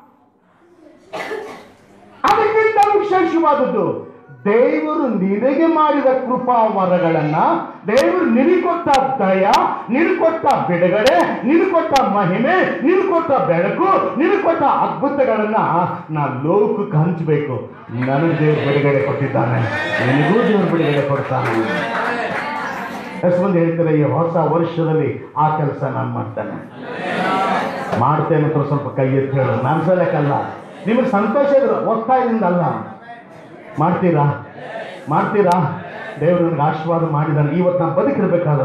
ಅದಕ್ಕಿಂತ ವಿಶೇಷವಾದದ್ದು ದೇವರು ನಿನಗೆ ಮಾಡಿದ ಕೃಪಾ ವರಗಳನ್ನ, ದೇವರು ನಿನಕೊಟ್ಟ ದಯ, ನಿನಕೊಟ್ಟ ಬಿಡುಗಡೆ, ನಿನಕೊಟ್ಟ ಮಹಿಮೆ, ನಿನಕೊಟ್ಟ ಬೆಳಕು, ನಿನಕೊಟ್ಟ ಅದ್ಭುತಗಳನ್ನ ನಾ ಲೋಕಕ್ಕೆ ಹಂಚಬೇಕು. ನನಗೆ ದೇವರು ಬಿಡುಗಡೆ ಕೊಟ್ಟಿದ್ದಾನೆ, ನಿನಗೂ ದೇವರು ಬಿಡುಗಡೆ ಕೊಡ್ತಾನೆ. ಎಷ್ಟು ಮಂದಿ ಹೇಳ್ತಾರೆ ಈ ಹೊಸ ವರ್ಷದಲ್ಲಿ ಆ ಕೆಲಸ ನಾನು ಮಾಡ್ತೇನೆ, ಮಾಡ್ತೇನೆ ಅಂತ ಸ್ವಲ್ಪ ಕೈ ಎತ್ತಿ ಹೇಳು. ನಾನು ಸಲಕ್ಕಲ್ಲ, ನಿಮಗೆ ಸಂತೋಷ ಇದ್ರು ಒತ್ತಾಯದಿಂದ ಅಲ್ಲ. ಮಾಡ್ತೀರಾ? ಮಾಡ್ತೀರಾ? ದೇವರು ನನಗೆ ಆಶೀರ್ವಾದ ಮಾಡಿದಾನೆ. ಇವತ್ತು ನಾನು ಬದುಕಿರ್ಬೇಕಾದ್ರ.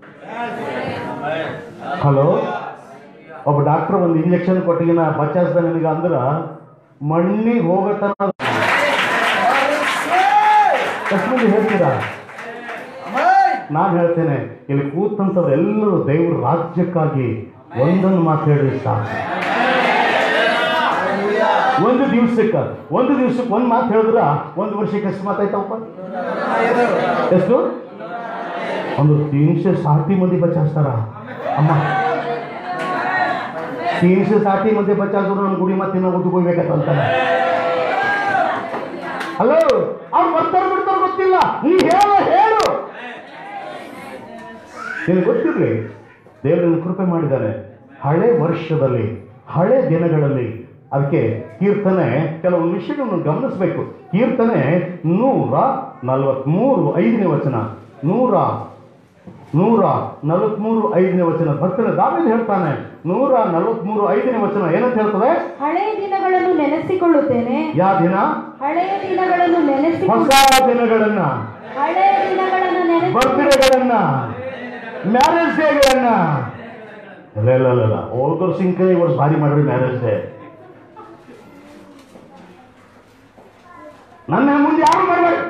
ಹಲೋ, ಒಬ್ಬ ಡಾಕ್ಟರ್ ಒಂದು ಇಂಜೆಕ್ಷನ್ ಕೊಟ್ಟಿಗಿನ ಬಚಾಯಿಸ್ದ ನನಗೆ ಅಂದ್ರೆ ಮಣ್ಣಿಗೆ ಹೋಗತನ. ಎಷ್ಟು ಮಂದಿ ಹೇಳ್ತೀರಾ? ನಾನು ಹೇಳ್ತೇನೆ, ಇಲ್ಲಿ ಕೂತಂತವ್ರು ಎಲ್ಲರೂ ದೇವ್ರ ರಾಜ್ಯಕ್ಕಾಗಿ ಒಂದೊಂದು ಮಾತು ಹೇಳಿ ಸಾಕು. ಒಂದು ದಿವಸಕ್ಕೆ ಒಂದು ಮಾತು ಹೇಳಿದ್ರ ಒಂದು ವರ್ಷಕ್ಕೆ ಎಷ್ಟು ಮಾತಾಯ್ತಪ್ಪ? ಎಷ್ಟು? ಒಂದು 360 ಮಂದಿ ಬಚಾಯಿಸ್ತಾರ. ಅಮ್ಮ, 360 ಮಂದಿ ಬಚಾಯಿಸಿದ್ರು ನಮ್ಮ ಗುಡಿ ಮತ್ತೆ ನಾವು ಉದ್ಕೋಗ್ಬೇಕಂತಾನೆ. ಹಲೋ, ಅವ್ರು ಬರ್ತಾರ ಬಿಡ್ತಾರ ಗೊತ್ತಿಲ್ಲ, ನೀ ಹೇಳು. ನಿನಗೆ ಗೊತ್ತಿರಲಿ, ದೇವರನ್ನು ಕೃಪೆ ಮಾಡಿದ್ದಾನೆ ಹಳೆ ವರ್ಷದಲ್ಲಿ, ಹಳೆ ದಿನಗಳಲ್ಲಿ. ಅದಕ್ಕೆ ಕೀರ್ತನೆ ಕೆಲವೊಂದು ವಿಷಯಗಳನ್ನು ಗಮನಿಸಬೇಕು. ಕೀರ್ತನೆ 143:5 ವಚನ, 143:5 ವಚನ. ಭಕ್ತನ ದಾವೀದ ಹೇಳ್ತಾನೆ 143:5 ವಚನ ಏನಂತ ಹೇಳ್ತದೆ? ಹಳೆಯ ದಿನಗಳನ್ನು ನೆನೆಸಿಕೊಳ್ಳುತ್ತೇನೆ. ಯಾವ ದಿನ? ಹಳೆಯ ದಿನಗಳನ್ನು ನೆನೆಸಿಕೊಳ್ಳುತ್ತೇನೆ. ಹೊಸ ದಿನಗಳನ್ನ, ಹಳೆಯ ದಿನಗಳನ್ನು ನೆನೆಸಿ, ಬರ್ತ್ಡೇಗಳನ್ನ, ಮ್ಯಾರೇಜ್ ಡೇಗಳನ್ನ. ಇಲ್ಲ, ಹೋದ ವರ್ಷ ಈ ವರ್ಷ ಭಾರಿ ಮಾಡ್ರಿ ಮ್ಯಾರೇಜ್ ಡೇ. ನನ್ನ ಮುಂದೆ ಯಾರು ಮಾಡಬೇಡಿ.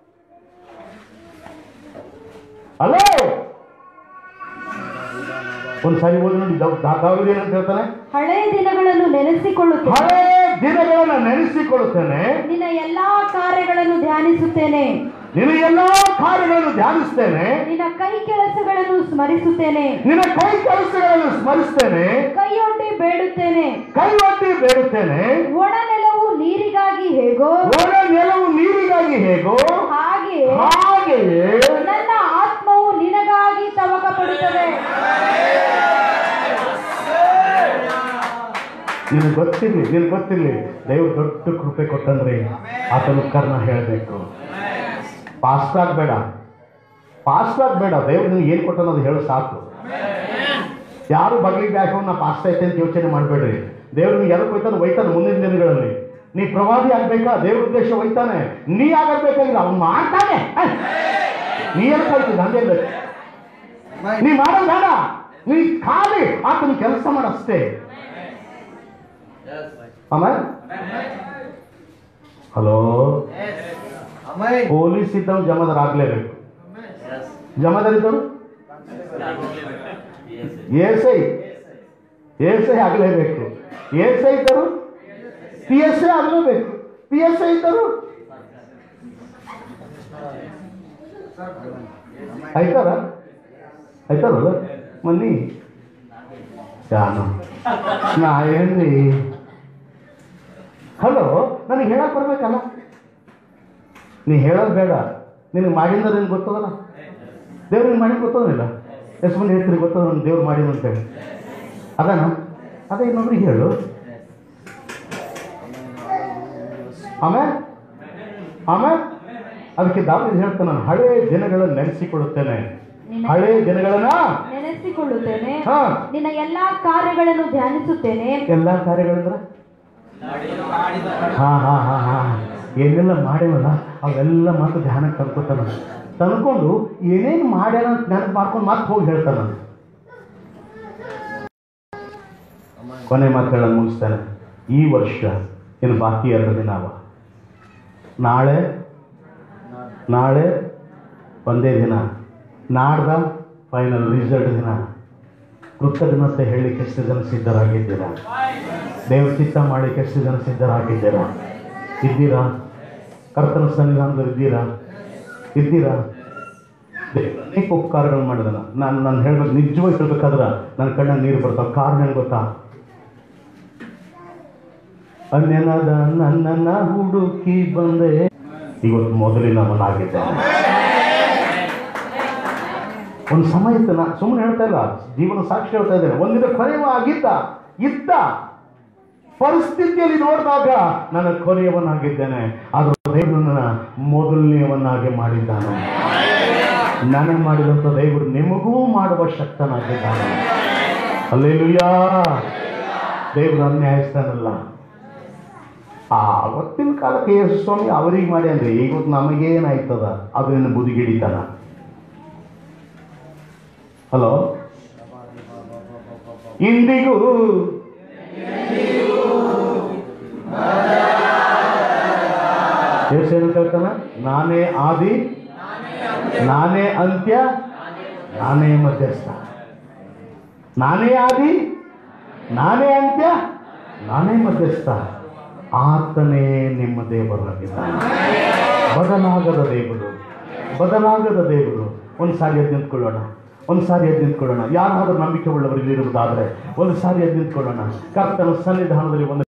ಅಲ್ಲೋ, ಒಂದ್ಸಾರಿ ಓದಿ ನೋಡಿ, ದಾವೀದ ಏನಂತ ಹೇಳ್ತಾನೆ? ಹಳೆಯ ದಿನಗಳನ್ನು ನೆನೆಸಿಕೊಳ್ಳುತ್ತೇನೆ, ಹಳೆಯ ದಿನಗಳನ್ನು ನೆನೆಸಿಕೊಳ್ಳುತ್ತೇನೆ. ನಿನ್ನ ಎಲ್ಲಾ ಕಾರ್ಯಗಳನ್ನು ಧ್ಯಾನಿಸುತ್ತೇನೆ, ನಿನ್ನ ಎಲ್ಲಾ ಕಾರ್ಯಗಳನ್ನು ಧ್ಯಾನಿಸ್ತೇನೆ. ನಿನ್ನ ಕೈ ಕೆಲಸಗಳನ್ನು ಸ್ಮರಿಸುತ್ತೇನೆ, ನಿನ್ನ ಕೈ ಕೆಲಸಗಳನ್ನು ಸ್ಮರಿಸ್ತೇನೆ. ಕೈಯೊಡ್ಡಿ ಬೇಡುತ್ತೇನೆ, ಕೈಯೊಡ್ಡಿ ಬೇಡುತ್ತೇನೆ. ಒಣ ನೆಲವು ನೀರಿಗಾಗಿ ಹೇಗೋ, ಒಣ ನೆಲವು ನೀರಿಗಾಗಿ ಹೇಗೋ ಹಾಗೆಯೇ ನನ್ನ ಆತ್ಮವು ನಿನಗಾಗಿ ತವಕ ಪಡುತ್ತದೆ. ನಿನಗೆ ಗೊತ್ತಿರಲಿ ದೇವ್ರು ದೊಡ್ಡ ಕೃಪೆ ಕೊಟ್ಟಂದ್ರೆ ಆತನ ಕರ್ಣ ಹೇಳಬೇಕು. ಪಾಸ್ಟ್ ಆಗಬೇಡ. ದೇವ್ರು ನಿನಗೆ ಏನು ಕೊಟ್ಟನೋದು ಹೇಳು ಸಾಕು. ಯಾರು ಬಗ್ಲಿಗೆ ಹಾಕೊಂಡು ನಾ ಪಾಸ್ತಾ ಐತೆ ಅಂತ ಯೋಚನೆ ಮಾಡಬೇಡ್ರಿ. ದೇವ್ರು ನಿಮ್ಗೆ ಎದಕ್ಕೆ ಒಯ್ತಾನೆ ಮುಂದಿನ ದಿನಗಳಲ್ಲಿ. ನೀ ಪ್ರವಾದಿ ಆಗ್ಬೇಕಾ? ದೇವ್ರ ಉದ್ದೇಶ ಒಯ್ತಾನೆ. ನೀ ಆಗಬೇಕಾಗಿಲ್ಲ, ಅವ್ನು ಮಾಡ್ತಾನೆ. ನೀ ಎದಕ್ಕೆ ಹೋಯ್ತದ? ಹಂಗೆ ನೀ ಮಾಡೋದು ಬೇಡ, ನೀ ಖಾಲಿ ಆತನ ಕೆಲಸ ಮಾಡಷ್ಟೇ. ಆಮೇಲೆ ಹಲೋ, ಪೊಲೀಸ್ ಇದ್ದವ್ ಜಮಾದಾರ್ ಆಗ್ಲೇಬೇಕು. ಜಮಾದಾರ್ ಇದ್ದವರು ಎಸ್ ಐ ಆಗಲೇಬೇಕು. ಎಸ್ ಐ ಇದ್ದರು PSI ಆಗಲೇಬೇಕು. PSI ಇದ್ದರು ಆಯ್ತಾರಲ್ಲ ಮನ್ನಿ ಯಾನು ನಾ ಏನ್ರಿ. ಹಲೋ, ನನಗೆ ಹೇಳಕ್ ಬರ್ಬೇಕಲ್ಲ. ನೀ ಹೇಳೋದು ಬೇಡ, ನಿನಗೆ ಮಾಡಿದ ನಿನ್ಗೆ ಗೊತ್ತದಲ್ಲ. ದೇವ್ರಿಗೆ ಮಾಡಿದ್ ಗೊತ್ತದಿಲ್ಲ. ಎಷ್ಟು ಮಂದಿ ಹೇಳ್ತೀರಿ ಗೊತ್ತದ ನನ್ನ ದೇವ್ರು ಮಾಡಿದ ಅಂತೇಳಿ? ಅದಾನ ಅದೇ ಇನ್ನೊಬ್ರಿಗೆ ಹೇಳು. ಆಮೇಲೆ ಅದಕ್ಕೆ ದಾವಿದ ಹೇಳ್ತಾನೆ, ನಾನು ಹಳೆ ದಿನಗಳನ್ನು ನೆನೆಸಿಕೊಳ್ಳುತ್ತೇನೆ. ಹಳೆ ದಿನಗಳನ್ನ ನೆನೆಸಿಕೊಳ್ಳುತ್ತೇನೆ, ನಿನ್ನ ಎಲ್ಲಾ ಕಾರ್ಯಗಳನ್ನು ಧ್ಯಾನಿಸುತ್ತೇನೆ. ಎಲ್ಲಾ ಕಾರ್ಯಗಳಂದ್ರ ಏನೆಲ್ಲ ಮಾಡ್ಯವಲ್ಲ ಅವೆಲ್ಲ ಮತ್ತೆ ಧ್ಯಾನಕ್ಕೆ ತಂದ್ಕೊತಾನ. ತಂದ್ಕೊಂಡು ಏನೇನು ಮಾಡ್ಯಾರ ಅಂತ ನೆನಪು ಮಾಡ್ಕೊಂಡು ಮತ್ತೆ ಹೋಗಿ ಹೇಳ್ತಾನ. ಕೊನೆ ಮಾತುಗಳನ್ನು ಮುಗಿಸ್ತಾನೆ. ಈ ವರ್ಷ ಇನ್ನು ಬಾಕಿ 2 ದಿನ ಅವ. ನಾಳೆ ಒಂದೇ ದಿನ, ನಾಡ್ದ ಫೈನಲ್ ರಿಸಲ್ಟ್ ದಿನ. ಕೃತಜ್ಞತೆ ಹೇಳಲಿಕ್ಕೆ ಎಷ್ಟು ಜನ ಸಿದ್ಧರಾಗಿದ್ದೀರಾ? ದೇವ್ರ ಚಿತ್ತ ಮಾಡಲಿಕ್ಕೆ ಎಷ್ಟು ಜನ ಸಿದ್ಧರಾಗಿದ್ದೀರಾ? ಇದ್ದೀರಾ? ಕರ್ತನ ಸನ್ನಿಧಾನದಲ್ಲಿ ಇದ್ದೀರಾ? ಅನೇಕ ಉಪಕಾರಗಳು ಮಾಡಿದನ. ನಾನು ಹೇಳ್ಬೇಕು, ನಿಜವಾಗಿ ಹೇಳ್ಬೇಕಾದ್ರೆ ನನ್ನ ಕಣ್ಣ ನೀರು ಬರ್ತಾವೆ. ಕಾರಣ ಏನು ಗೊತ್ತಾ? ಅನ್ಯನಾದ ನನ್ನನ್ನ ಹುಡುಕಿ ಬಂದೆ, ಇವತ್ತು ಮೊದಲಿನವನಾಗಿದ್ದೇನೆ. ಒಂದು ಸಮಯ ಇತ್ತು, ನಾನು ಸುಮ್ಮನೆ ಹೇಳ್ತಾ ಇಲ್ಲ, ಜೀವನ ಸಾಕ್ಷಿ ಹೇಳ್ತಾ ಇದ್ದೇನೆ. ಒಂದಿನ ಇದ್ದ ಪರಿಸ್ಥಿತಿಯಲ್ಲಿ ನೋಡಿದಾಗ ನಾನು ಕೊನೆಯವನಾಗಿದ್ದೇನೆ. ಆದರೂ ದೇವರು ನನ್ನ ಮೊದಲನೆಯವನಾಗಿ ಮಾಡಿದ್ದಾನೆ. ನನಗೆ ಮಾಡಿದಂಥ ದೇವರು ನಿಮಗೂ ಮಾಡುವ ಶಕ್ತನಾಗಿದ್ದಾನೆ. ಹಲ್ಲೆಲೂಯಾ. ದೇವರು ಅನ್ಯಾಯಿಸ್ತಾನಲ್ಲ. ಅವತ್ತಿನ ಕಾಲಕ್ಕೆ ಯೇಸು ಸ್ವಾಮಿ ಅವರಿಗೆ ಮಾಡಿ ಅಂದ್ರೆ ಇವತ್ತು ನಮಗೇನಾಯ್ತದ ಅದನ್ನು ಬುದಿಗಿಡಿತಾನ. ಹಲೋ, ಇಂದಿಗೂ ಯೇಸು ಏನು ಹೇಳ್ತಾನ? ನಾನೇ ಆದಿ, ನಾನೇ ಅಂತ್ಯ, ನಾನೇ ಮಧ್ಯಸ್ಥ. ನಾನೇ ಆದಿ, ನಾನೇ ಅಂತ್ಯ, ನಾನೇ ಮಧ್ಯಸ್ಥ. ಆತನೇ ನಿಮ್ಮ ದೇವರಾಗಿದ್ದಾನೆ. ಬದಲಾಗದ ದೇವರು. ಒಂದು ಸಾರಿ ಎದ್ದು ನಿಂತ್ಕೊಳ್ಳೋಣ. ಯಾರಾದರೂ ನಂಬಿಕೆ ಉಳ್ಳವರು ಇಲ್ಲಿರುವುದಾದರೆ ಒಂದು ಸಾರಿ ಎದ್ದು ನಿಂತ್ಕೊಳ್ಳೋಣ. ಕರ್ತನ ಸನ್ನಿಧಾನದಲ್ಲಿ ಒಂದು